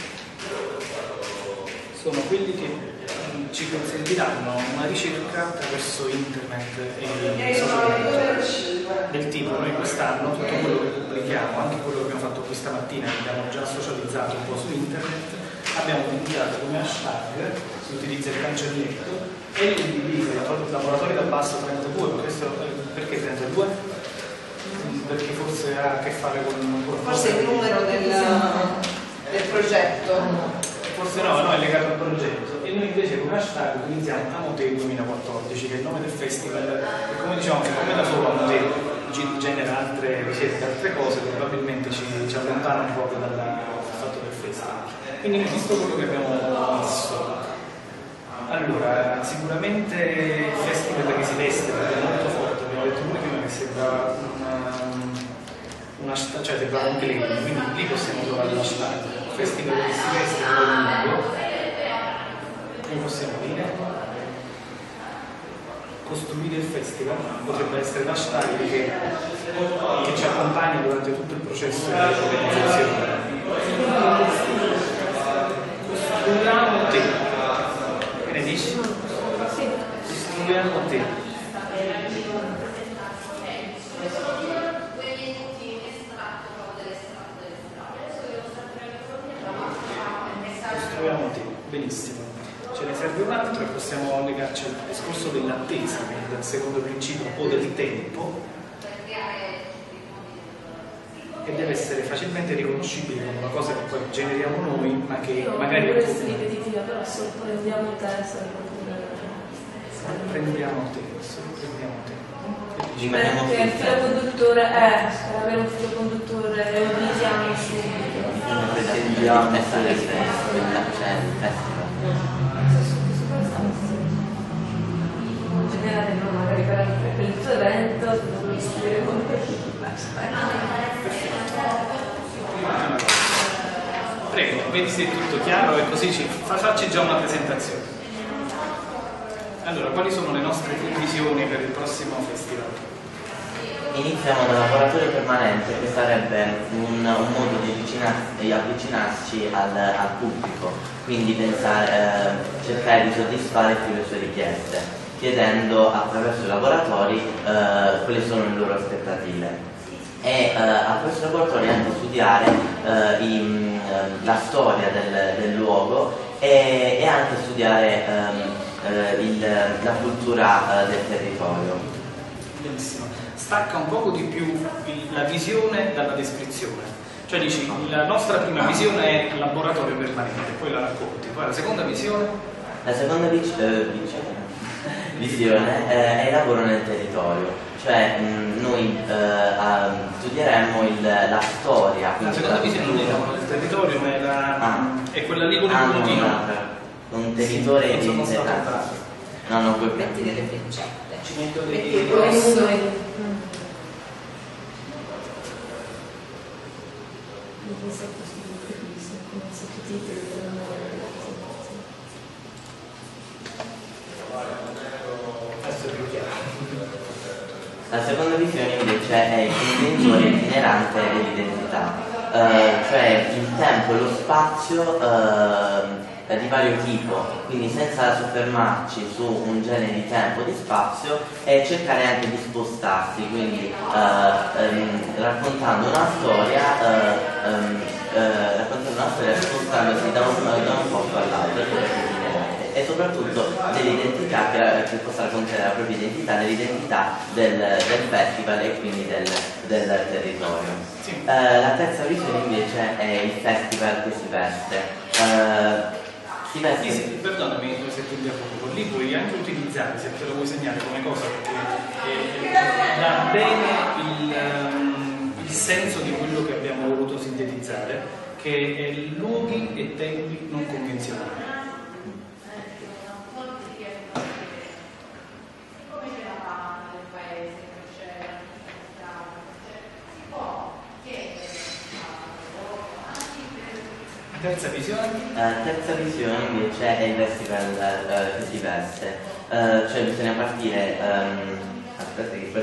sono quelli che ci consentiranno una ricerca attraverso internet e social media. Del tipo, noi quest'anno tutto quello che pubblichiamo, anche quello che abbiamo fatto questa mattina, che abbiamo già socializzato un po' su internet, abbiamo utilizzato come hashtag, si utilizza il cancelletto e l'indiviso, laboratorio da basso 32, perché 32? Perché forse ha a che fare con forse il numero del progetto. Forse no, è legato al progetto. E e noi invece come hashtag utilizziamo Amoteo 2014, che è il nome del festival, e come diciamo, secondo me da solo Amoteo genera altre ricerche, altre cose, probabilmente ci allontana un po' dal fatto del festival. Quindi questo è quello che abbiamo messo. Allora, sicuramente il festival che si veste è molto forte, abbiamo detto pure prima che sembra cioè sembra un claim, quindi lì possiamo trovare l'hashtag. Il festival che si veste è lungo, come possiamo dire? Costruire il festival potrebbe essere l'hashtag che ci accompagna durante tutto il processo di organizzazione. Costruiamo te. Che ne dici? Costruiamo te. Costruiamo te. Benissimo. Ce ne serve un altro e possiamo legarci al discorso dell'attesa, quindi del secondo principio, o del tempo, che deve essere facilmente riconoscibile come una cosa che poi generiamo noi, ma che magari deve essere ripetitiva, però sorprendiamo te, sorprendiamo te. Perché il filo conduttore per avere un filo conduttore lo utilizziamo subito. Pretendiamo essere festival. In generale no, magari per il tuo evento devo scrivere con Prego, vedi se è tutto chiaro e così facci già una presentazione. Allora, quali sono le nostre previsioni per il prossimo festival? Iniziamo dal laboratorio permanente, che sarebbe un modo di avvicinarci al pubblico, quindi cercare di soddisfare più le sue richieste, chiedendo attraverso i laboratori quali sono le loro aspettative. E a questo laboratorio anche studiare la storia del luogo e anche studiare la cultura del territorio. Benissimo. Stacca un poco di più la visione dalla descrizione. Cioè dici, la nostra prima visione è laboratorio permanente, poi la racconti. Poi la seconda visione? La seconda visione è il lavoro nel territorio, cioè noi studieremo la storia. La seconda visione non è il lavoro nel territorio, ma è quella lì con il puntino. Contenitore di no, quel metti delle freccette. Ci metto dei La seconda visione invece è il contenitore itinerante dell'identità, cioè il tempo e lo spazio di vario tipo, quindi senza soffermarci su un genere di tempo e di spazio, e cercare anche di spostarsi, quindi raccontando una storia spostandosi da un posto all'altro, e soprattutto dell'identità che possa raccontare la propria identità, dell'identità del festival e quindi del territorio. Sì. La terza visione invece è il festival che si veste. Sì, perdonami se ti interrompo, lì puoi anche utilizzare, se te lo vuoi segnare come cosa, perché dà bene il senso di quello che abbiamo voluto sintetizzare, che è luoghi e tempi non convenzionali. Terza visione invece è il festival che si veste, cioè bisogna partire, aspetta che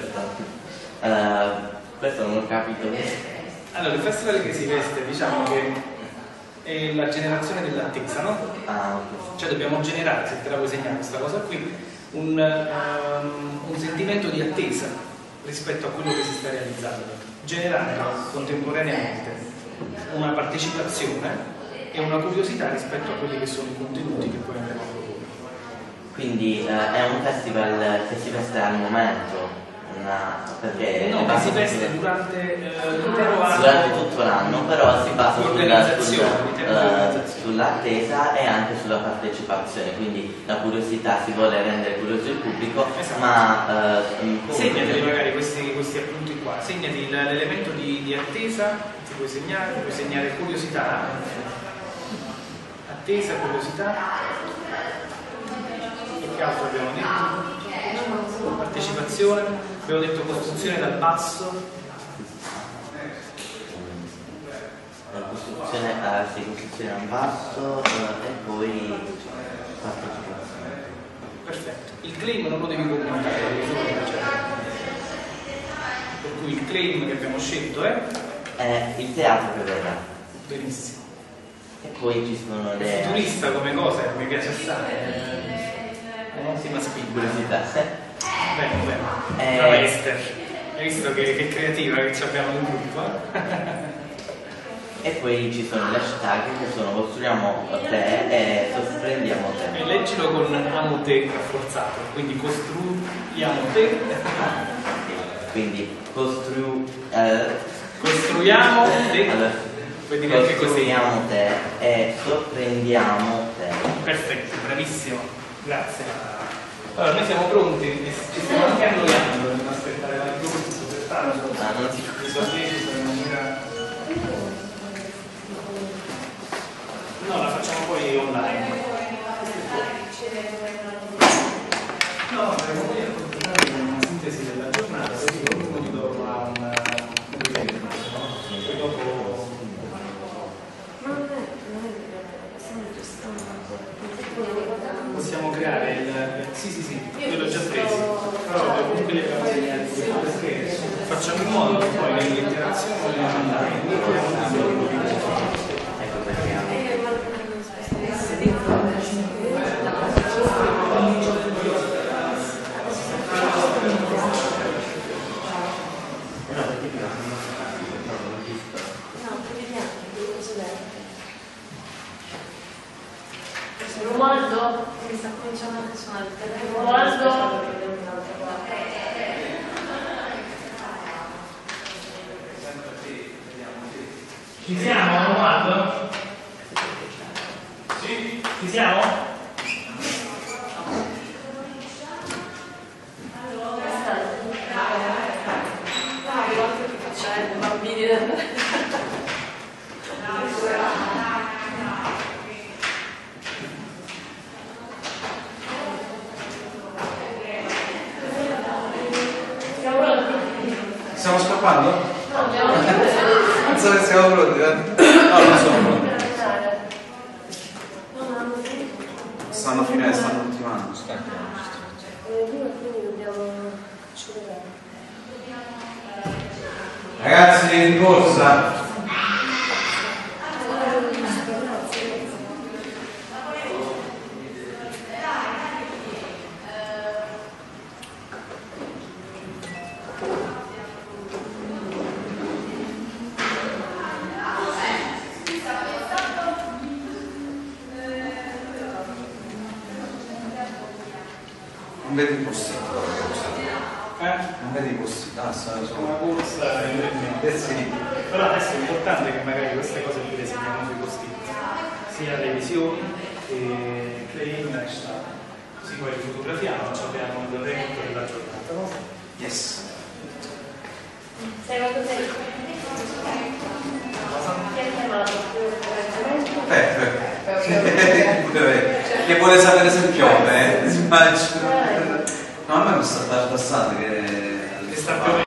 questo non ho capito. Allora, il festival che si veste, diciamo che è la generazione dell'attesa, no? Cioè dobbiamo generare, se te la vuoi segnare questa cosa qui, un sentimento di attesa rispetto a quello che si sta realizzando, generare contemporaneamente una partecipazione e una curiosità rispetto a quelli che sono i contenuti che poi andremo a proporre. Quindi è un festival che si veste al momento, perché no, ma si veste durante l'intero anno. Durante tutto l'anno, però si basa sull'attesa e anche sulla partecipazione, quindi la curiosità, si vuole rendere curioso il pubblico, esatto. Ma segnati magari questi appunti qua, segnati l'elemento di attesa, ti puoi segnare curiosità, attesa, curiosità, e che altro abbiamo detto? Partecipazione, abbiamo detto costruzione dal basso. Costruzione dal basso e poi partecipazione. Perfetto. Il claim non lo devi commentare, per cui il claim che abbiamo scelto è il teatro che verrà. Benissimo. E poi ci sono le... Futurista come cosa, mi piace assai. Un'ottima spinta. Curiosità. Bene. Brava Esther. Hai visto che creativa che abbiamo in gruppo? E poi ci sono gli hashtag che sono costruiamo te e sorprendiamo te. E leggilo con amo te rafforzato, quindi costruiamo te. Quindi costruiamo te. Allora, costruiamo te e sorprendiamo te. Perfetto, bravissimo, grazie. Allora, noi siamo pronti, ci stiamo anche annoiando per aspettare la giusto per tanto. Non si in maniera... No, la facciamo poi online. No, faremo poi una sintesi della giornata, così ognuno di loro ha un poi dopo... Possiamo creare il... Sì, io l'ho già preso, però comunque li abbiamo segnati perché facciamo in modo che poi nell'interazione ecco perché Romualdo? Mi sta cominciando a suonare il telefono. Romualdo? Ci siamo, Romualdo? Sì? Ci siamo? Bambini Stiamo scappando? No, abbiamo Non so se siamo pronti, no, non sono pronti. Stanno finendo, stanno ultimando. Ragazzi, in corsa. Non vedi i posti? Non vedi i posti? Sono una corsa sì. Però adesso l'importante è che magari queste cose le segniamo sui post-it, sia le visioni che claim, hashtag. Così poi le fotografiamo, abbiamo il record della giornata, no? Yes. Sei quando sei? Chi hai chiamato? Che vuole sapere se piove, immagino. No, a me mi sta passando che sta piovendo.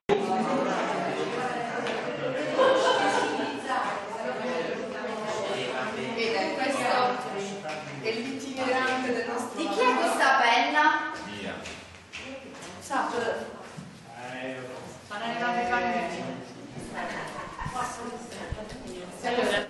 Questo è l'itinerante del nostro... Di chi è questa penna? Mia. Sa, ma non avevate fatto. Allora.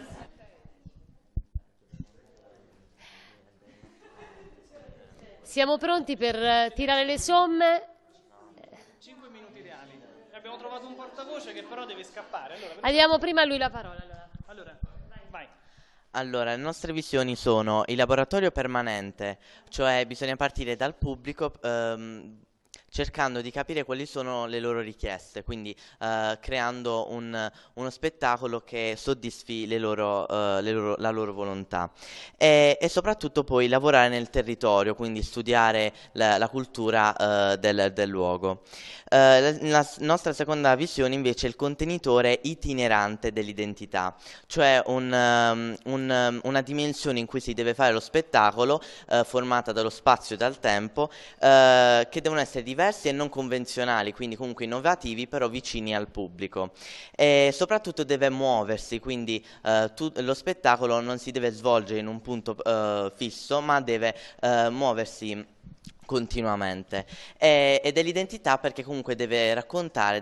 Siamo pronti per tirare le somme. 5 minuti ideali. Abbiamo trovato un portavoce che però deve scappare. Diamo prima a lui la parola. Allora, vai. Allora, le nostre visioni sono il laboratorio permanente, cioè bisogna partire dal pubblico, cercando di capire quali sono le loro richieste, quindi creando uno spettacolo che soddisfi la loro volontà e soprattutto poi lavorare nel territorio, quindi studiare la cultura del luogo. La nostra seconda visione invece è il contenitore itinerante dell'identità, cioè una dimensione in cui si deve fare lo spettacolo formata dallo spazio e dal tempo, che devono essere diversi e non convenzionali, quindi comunque innovativi però vicini al pubblico, e soprattutto deve muoversi, quindi lo spettacolo non si deve svolgere in un punto fisso, ma deve muoversi continuamente, e dell'identità perché comunque deve raccontare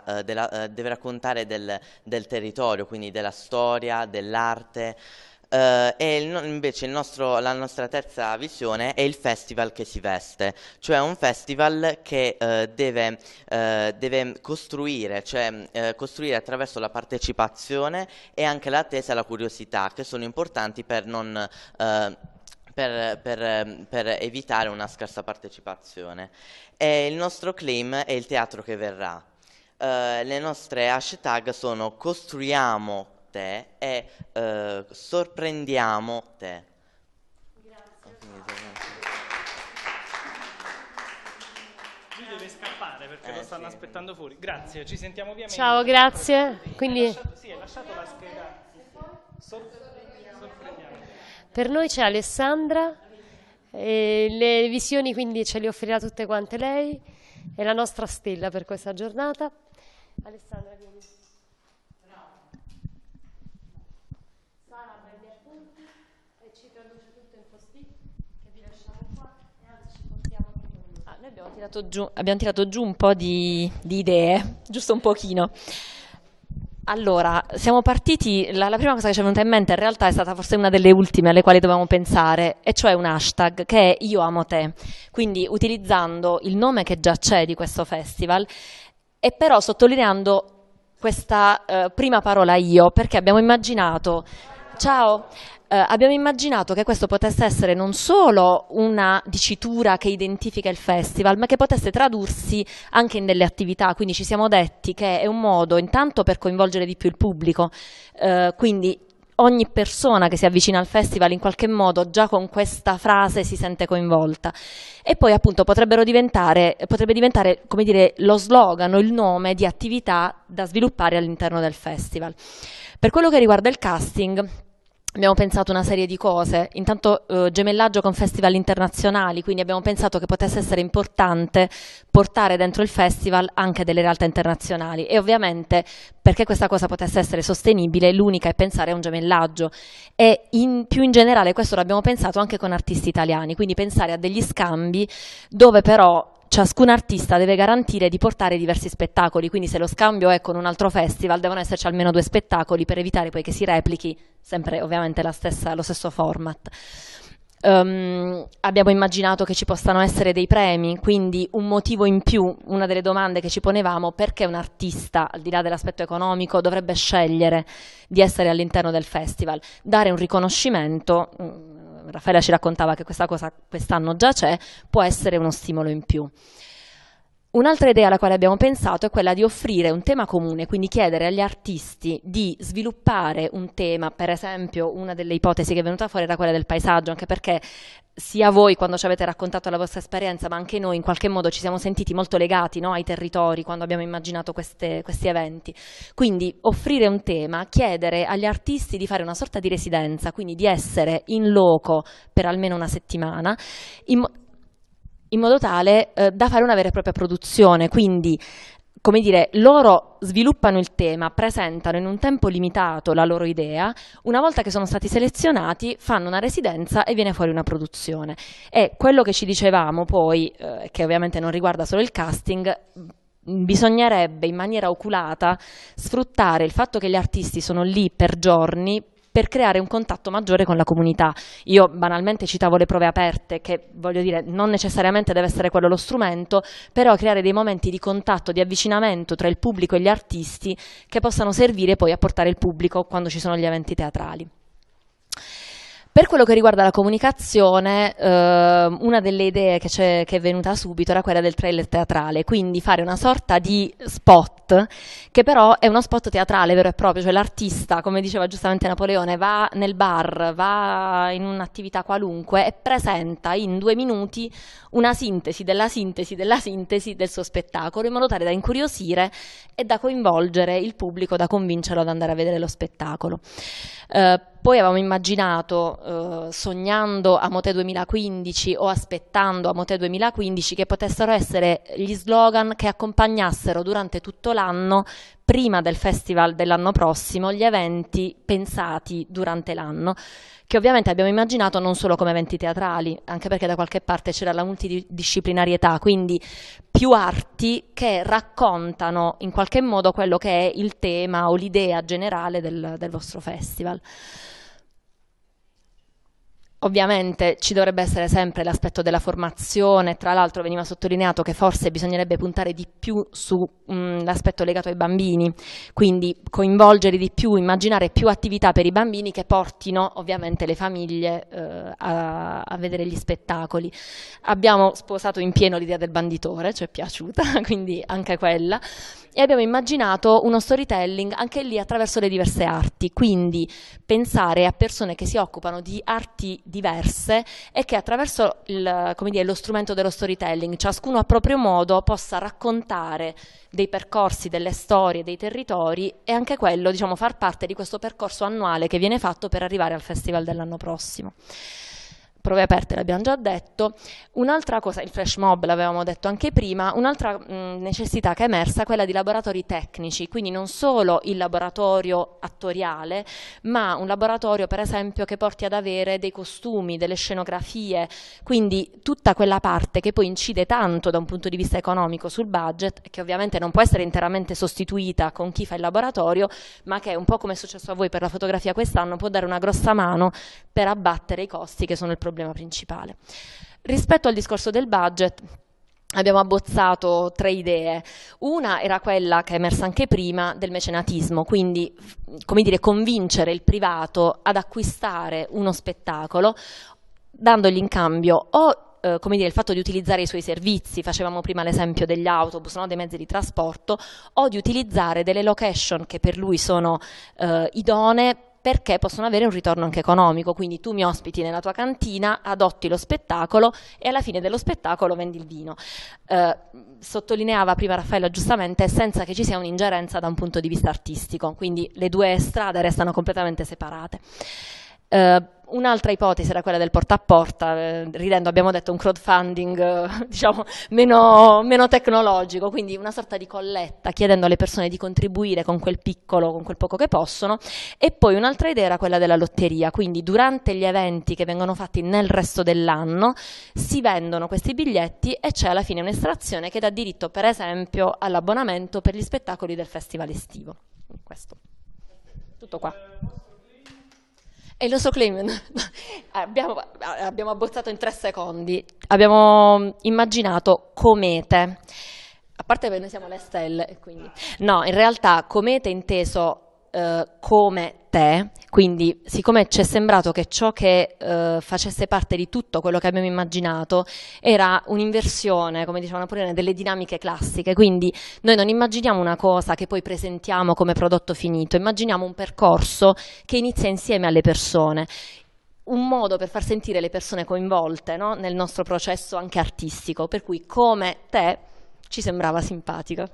del territorio, quindi della storia, dell'arte. Invece la nostra terza visione è il festival che si veste, cioè un festival che deve costruire, costruire attraverso la partecipazione e anche l'attesa e la curiosità, che sono importanti per evitare una scarsa partecipazione. E il nostro claim è il teatro che verrà. Le nostre hashtag sono costruiamo te e sorprendiamo te. Lui deve scappare perché lo stanno aspettando fuori. Grazie, ci sentiamo ovviamente. Ciao, grazie. Quindi Hai lasciato la scheda. Sorprendiamo. per noi c'è Alessandra, e le visioni quindi ce le offrirà tutte quante lei, è la nostra stella per questa giornata. Alessandra, vieni. Sara prende appunti e ci traduce tutto in post-it che vi lasciamo qua e anzi ci portiamo tutto con noi. Noi abbiamo tirato giù un po' di idee, giusto un pochino. Allora, siamo partiti, la prima cosa che ci è venuta in mente in realtà è stata forse una delle ultime alle quali dovevamo pensare, e cioè un hashtag che è Io amo te, quindi utilizzando il nome che già c'è di questo festival e però sottolineando questa prima parola io, perché abbiamo immaginato, abbiamo immaginato che questo potesse essere non solo una dicitura che identifica il festival, ma che potesse tradursi anche in delle attività, quindi ci siamo detti che è un modo intanto per coinvolgere di più il pubblico, quindi ogni persona che si avvicina al festival in qualche modo già con questa frase si sente coinvolta, e poi appunto potrebbe diventare come dire lo slogan o il nome di attività da sviluppare all'interno del festival. Per quello che riguarda il casting abbiamo pensato una serie di cose, intanto gemellaggio con festival internazionali, quindi abbiamo pensato che potesse essere importante portare dentro il festival anche delle realtà internazionali e ovviamente perché questa cosa potesse essere sostenibile l'unica è pensare a un gemellaggio e più in generale questo l'abbiamo pensato anche con artisti italiani, quindi pensare a degli scambi dove però ciascun artista deve garantire di portare diversi spettacoli, quindi se lo scambio è con un altro festival devono esserci almeno 2 spettacoli per evitare poi che si replichi sempre ovviamente lo stesso format. Abbiamo immaginato che ci possano essere dei premi, quindi un motivo in più, una delle domande che ci ponevamo, perché un artista, al di là dell'aspetto economico, dovrebbe scegliere di essere all'interno del festival, dare un riconoscimento. Raffaella ci raccontava che questa cosa quest'anno già c'è, può essere uno stimolo in più. Un'altra idea alla quale abbiamo pensato è quella di offrire un tema comune, quindi chiedere agli artisti di sviluppare un tema, per esempio una delle ipotesi che è venuta fuori era quella del paesaggio, anche perché sia voi quando ci avete raccontato la vostra esperienza, ma anche noi in qualche modo ci siamo sentiti molto legati, no, ai territori quando abbiamo immaginato questi eventi. Quindi offrire un tema, chiedere agli artisti di fare una sorta di residenza, quindi di essere in loco per almeno una settimana, in modo tale da fare una vera e propria produzione, quindi come dire, loro sviluppano il tema, presentano in un tempo limitato la loro idea, una volta che sono stati selezionati fanno una residenza e viene fuori una produzione. E quello che ci dicevamo poi, che ovviamente non riguarda solo il casting, bisognerebbe in maniera oculata sfruttare il fatto che gli artisti sono lì per giorni, per creare un contatto maggiore con la comunità. Io banalmente citavo le prove aperte, che voglio dire non necessariamente deve essere quello lo strumento, però creare dei momenti di contatto, di avvicinamento tra il pubblico e gli artisti che possano servire poi a portare il pubblico quando ci sono gli eventi teatrali. Per quello che riguarda la comunicazione, una delle idee che è venuta subito era quella del trailer teatrale, quindi fare una sorta di spot, che però è uno spot teatrale vero e proprio, cioè l'artista, come diceva giustamente Napoleone, va nel bar, va in un'attività qualunque e presenta in 2 minuti una sintesi della sintesi della sintesi del suo spettacolo, in modo tale da incuriosire e da coinvolgere il pubblico, da convincerlo ad andare a vedere lo spettacolo. Poi avevamo immaginato, sognando Amotè 2015 o aspettando Amotè 2015, che potessero essere gli slogan che accompagnassero durante tutto l'anno, prima del festival dell'anno prossimo, gli eventi pensati durante l'anno, che ovviamente abbiamo immaginato non solo come eventi teatrali, anche perché da qualche parte c'era la multidisciplinarietà, quindi più arti che raccontano in qualche modo quello che è il tema o l'idea generale del vostro festival. Ovviamente ci dovrebbe essere sempre l'aspetto della formazione, tra l'altro veniva sottolineato che forse bisognerebbe puntare di più sull'aspetto legato ai bambini, quindi coinvolgere di più, immaginare più attività per i bambini che portino ovviamente le famiglie a vedere gli spettacoli. Abbiamo sposato in pieno l'idea del banditore, ci è piaciuta, quindi anche quella, e abbiamo immaginato uno storytelling anche lì attraverso le diverse arti, quindi pensare a persone che si occupano di arti diverse e che attraverso lo strumento dello storytelling, ciascuno a proprio modo, possa raccontare dei percorsi, delle storie, dei territori, e anche quello, diciamo, far parte di questo percorso annuale che viene fatto per arrivare al festival dell'anno prossimo. Prove aperte l'abbiamo già detto. Un'altra cosa, il flash mob l'avevamo detto anche prima, un'altra necessità che è emersa è quella di laboratori tecnici, quindi non solo il laboratorio attoriale, ma un laboratorio per esempio che porti ad avere dei costumi, delle scenografie, quindi tutta quella parte che poi incide tanto da un punto di vista economico sul budget, che ovviamente non può essere interamente sostituita con chi fa il laboratorio, ma che un po' come è successo a voi per la fotografia quest'anno può dare una grossa mano per abbattere i costi che sono il problema principale. Rispetto al discorso del budget abbiamo abbozzato 3 idee. Una era quella che è emersa anche prima del mecenatismo, quindi come dire, convincere il privato ad acquistare uno spettacolo dandogli in cambio o come dire, il fatto di utilizzare i suoi servizi, facevamo prima l'esempio degli autobus, no? Dei mezzi di trasporto, o di utilizzare delle location che per lui sono idonee, perché possono avere un ritorno anche economico, quindi tu mi ospiti nella tua cantina, adotti lo spettacolo e alla fine dello spettacolo vendi il vino. Sottolineava prima Raffaella giustamente, senza che ci sia un'ingerenza da un punto di vista artistico, quindi le 2 strade restano completamente separate. Un'altra ipotesi era quella del porta a porta, ridendo abbiamo detto un crowdfunding diciamo meno tecnologico, quindi una sorta di colletta chiedendo alle persone di contribuire con quel piccolo, con quel poco che possono. E poi un'altra idea era quella della lotteria, quindi durante gli eventi che vengono fatti nel resto dell'anno si vendono questi biglietti e c'è alla fine un'estrazione che dà diritto per esempio all'abbonamento per gli spettacoli del festival estivo. Questo, tutto qua. E il nostro claim abbiamo abbozzato in 3 secondi, abbiamo immaginato comete, a parte che noi siamo le stelle, e quindi no, in realtà comete inteso come te, quindi siccome ci è sembrato che ciò che facesse parte di tutto quello che abbiamo immaginato era un'inversione, come diceva Napoleone, delle dinamiche classiche, quindi noi non immaginiamo una cosa che poi presentiamo come prodotto finito, immaginiamo un percorso che inizia insieme alle persone, un modo per far sentire le persone coinvolte, no? Nel nostro processo anche artistico, per cui come te ci sembrava simpatica.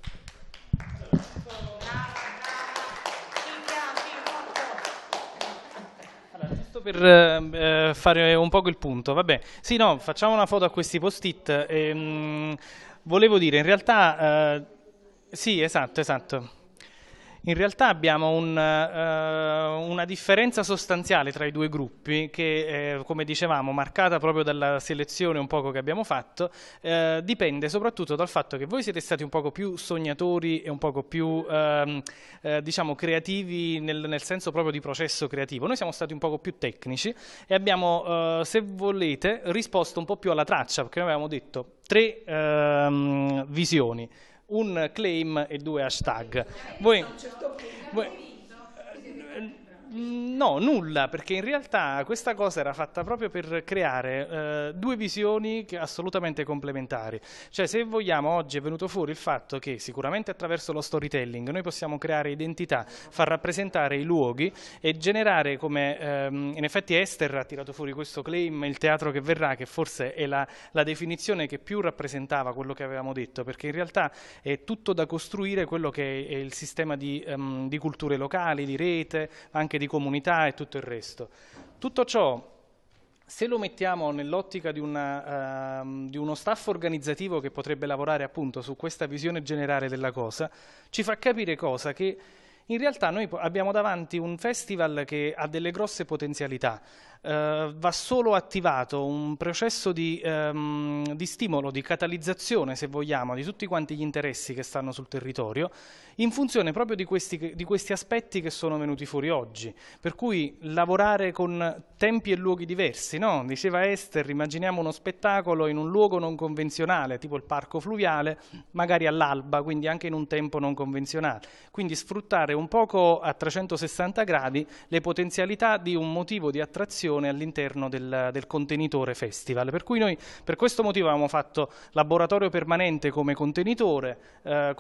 Per fare un poco il punto, vabbè, sì, no, facciamo una foto a questi post-it. Volevo dire, in realtà, sì, esatto. In realtà abbiamo una differenza sostanziale tra i 2 gruppi che, come dicevamo, marcata proprio dalla selezione un poco che abbiamo fatto, dipende soprattutto dal fatto che voi siete stati un poco più sognatori e un poco più, diciamo, creativi nel senso proprio di processo creativo. Noi siamo stati un poco più tecnici e abbiamo, se volete, risposto un po' più alla traccia, perché noi avevamo detto 3 visioni. Un claim e 2 hashtag. No, nulla, perché in realtà questa cosa era fatta proprio per creare due visioni assolutamente complementari. Cioè, se vogliamo, oggi è venuto fuori il fatto che sicuramente attraverso lo storytelling noi possiamo creare identità, far rappresentare i luoghi e generare, come in effetti Esther ha tirato fuori questo claim, il teatro che verrà, che forse è la definizione che più rappresentava quello che avevamo detto, perché in realtà è tutto da costruire quello che è il sistema di culture locali, di rete, anche di comunità e tutto il resto. Tutto ciò, se lo mettiamo nell'ottica di uno staff organizzativo che potrebbe lavorare appunto su questa visione generale della cosa, ci fa capire cosa che in realtà noi abbiamo davanti un festival che ha delle grosse potenzialità. Va solo attivato un processo di stimolo, di catalizzazione, se vogliamo, di tutti quanti gli interessi che stanno sul territorio, in funzione proprio di questi aspetti che sono venuti fuori oggi. Per cui lavorare con tempi e luoghi diversi, no? Diceva Esther, immaginiamo uno spettacolo in un luogo non convenzionale, tipo il parco fluviale, magari all'alba, quindi anche in un tempo non convenzionale. Quindi sfruttare un poco a 360 gradi le potenzialità di un motivo di attrazione all'interno del contenitore festival. Per cui noi per questo motivo avevamo fatto laboratorio permanente come contenitore a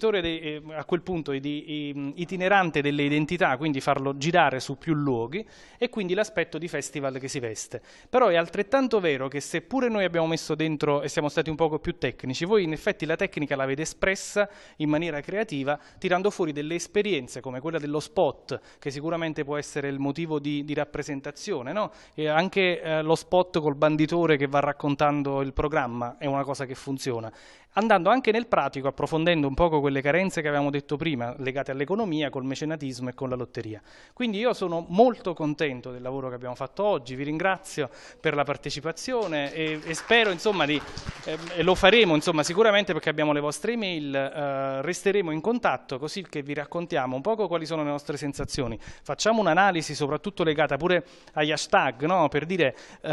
quel punto itinerante delle identità, quindi farlo girare su più luoghi, e quindi l'aspetto di festival che si veste. Però è altrettanto vero che seppure noi abbiamo messo dentro e siamo stati un poco più tecnici, voi in effetti la tecnica l'avete espressa in maniera creativa, tirando fuori delle esperienze come quella dello spot, che sicuramente può essere il motivo di rappresentazione, no? E anche lo spot col banditore che va raccontando il programma è una cosa che funziona. Andando anche nel pratico, approfondendo un poco quelle carenze che avevamo detto prima, legate all'economia, col mecenatismo e con la lotteria. Quindi io sono molto contento del lavoro che abbiamo fatto oggi, vi ringrazio per la partecipazione e spero, insomma, e lo faremo, insomma, sicuramente perché abbiamo le vostre email, resteremo in contatto così che vi raccontiamo un poco quali sono le nostre sensazioni. Facciamo un'analisi soprattutto legata pure agli hashtag, no? Per dire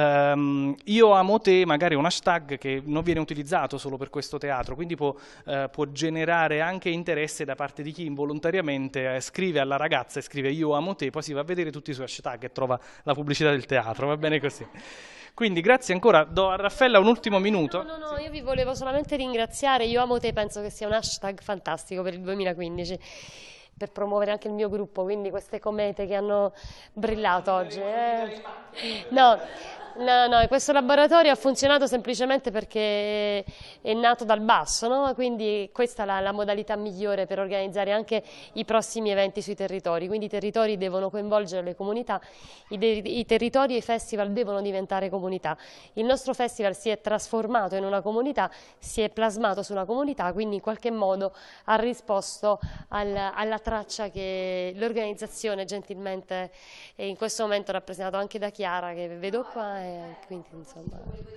io amo te, magari è un hashtag che non viene utilizzato solo per questo teatro, quindi può generare anche interesse da parte di chi involontariamente scrive alla ragazza e scrive io amo te, poi si va a vedere tutti i suoi hashtag e trova la pubblicità del teatro, va bene così. Quindi grazie ancora, do a Raffaella un ultimo minuto. No, io vi volevo solamente ringraziare, io amo te, penso che sia un hashtag fantastico per il 2015. Per promuovere anche il mio gruppo, quindi queste comete che hanno brillato oggi. No, questo laboratorio ha funzionato semplicemente perché è nato dal basso, no? Quindi questa è la modalità migliore per organizzare anche i prossimi eventi sui territori. Quindi i territori devono coinvolgere le comunità, i territori e i festival devono diventare comunità. Il nostro festival si è trasformato in una comunità, si è plasmato su una comunità, quindi in qualche modo ha risposto alla traccia che l'organizzazione gentilmente in questo momento rappresentato anche da Chiara, che vedo qua, e quindi insomma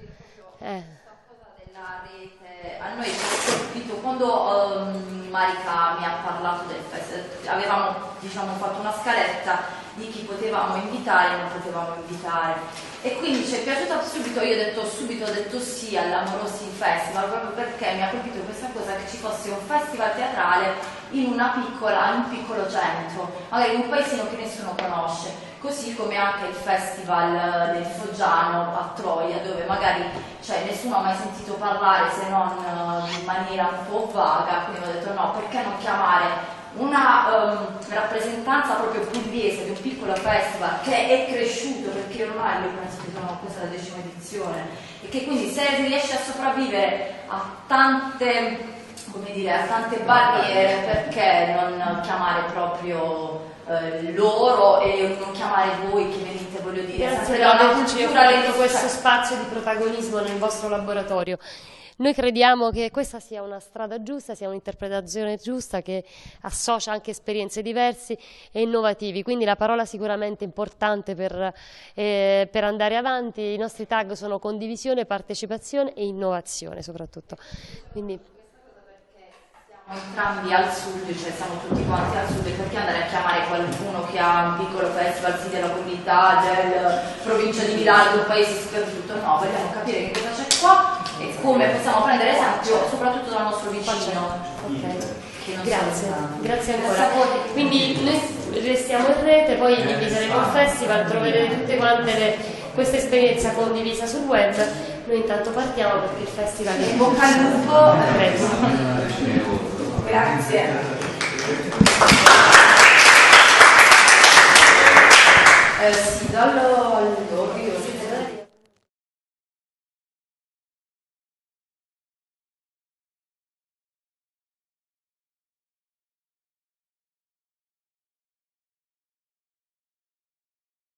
della rete a noi ci ha colpito quando Marica mi ha parlato del festival. Avevamo fatto una scaletta di chi potevamo invitare e non potevamo invitare, e quindi ci è piaciuta subito. Io ho detto sì all'Amorosi Festival, proprio perché mi ha colpito questa cosa che ci fosse un festival teatrale in un piccolo centro, magari in un paesino che nessuno conosce, così come anche il festival del Foggiano a Troia, dove magari nessuno ha mai sentito parlare se non in maniera un po' vaga. Quindi ho detto no, perché non chiamare una rappresentanza proprio pugliese di un piccolo festival che è cresciuto, perché ormai io penso che questa è la 10ª edizione, e che quindi se riesce a sopravvivere a tante barriere, perché non chiamare proprio loro e non chiamare voi che venite, voglio dire, grazie per averci offerto questo spazio di protagonismo nel vostro laboratorio. Noi crediamo che questa sia una strada giusta, sia un'interpretazione giusta che associa anche esperienze diverse e innovativi, quindi la parola sicuramente importante per andare avanti. I nostri tag sono condivisione, partecipazione e innovazione soprattutto. Quindi entrambi al sud, siamo tutti quanti al sud, perché andare a chiamare qualcuno che ha un piccolo festival della comunità, della provincia di Milano, un paese sperduto? No, vogliamo capire che cosa c'è qua e come possiamo prendere esempio soprattutto dal nostro vicino. Okay. che non Grazie, sono tanti. grazie ancora. Quindi noi restiamo in rete, poi inviteremo il festival, troverete tutte quante questa esperienza condivisa sul web. Noi intanto partiamo perché il festival è... Bocca al lupo. Prego. Grazie. Sì, do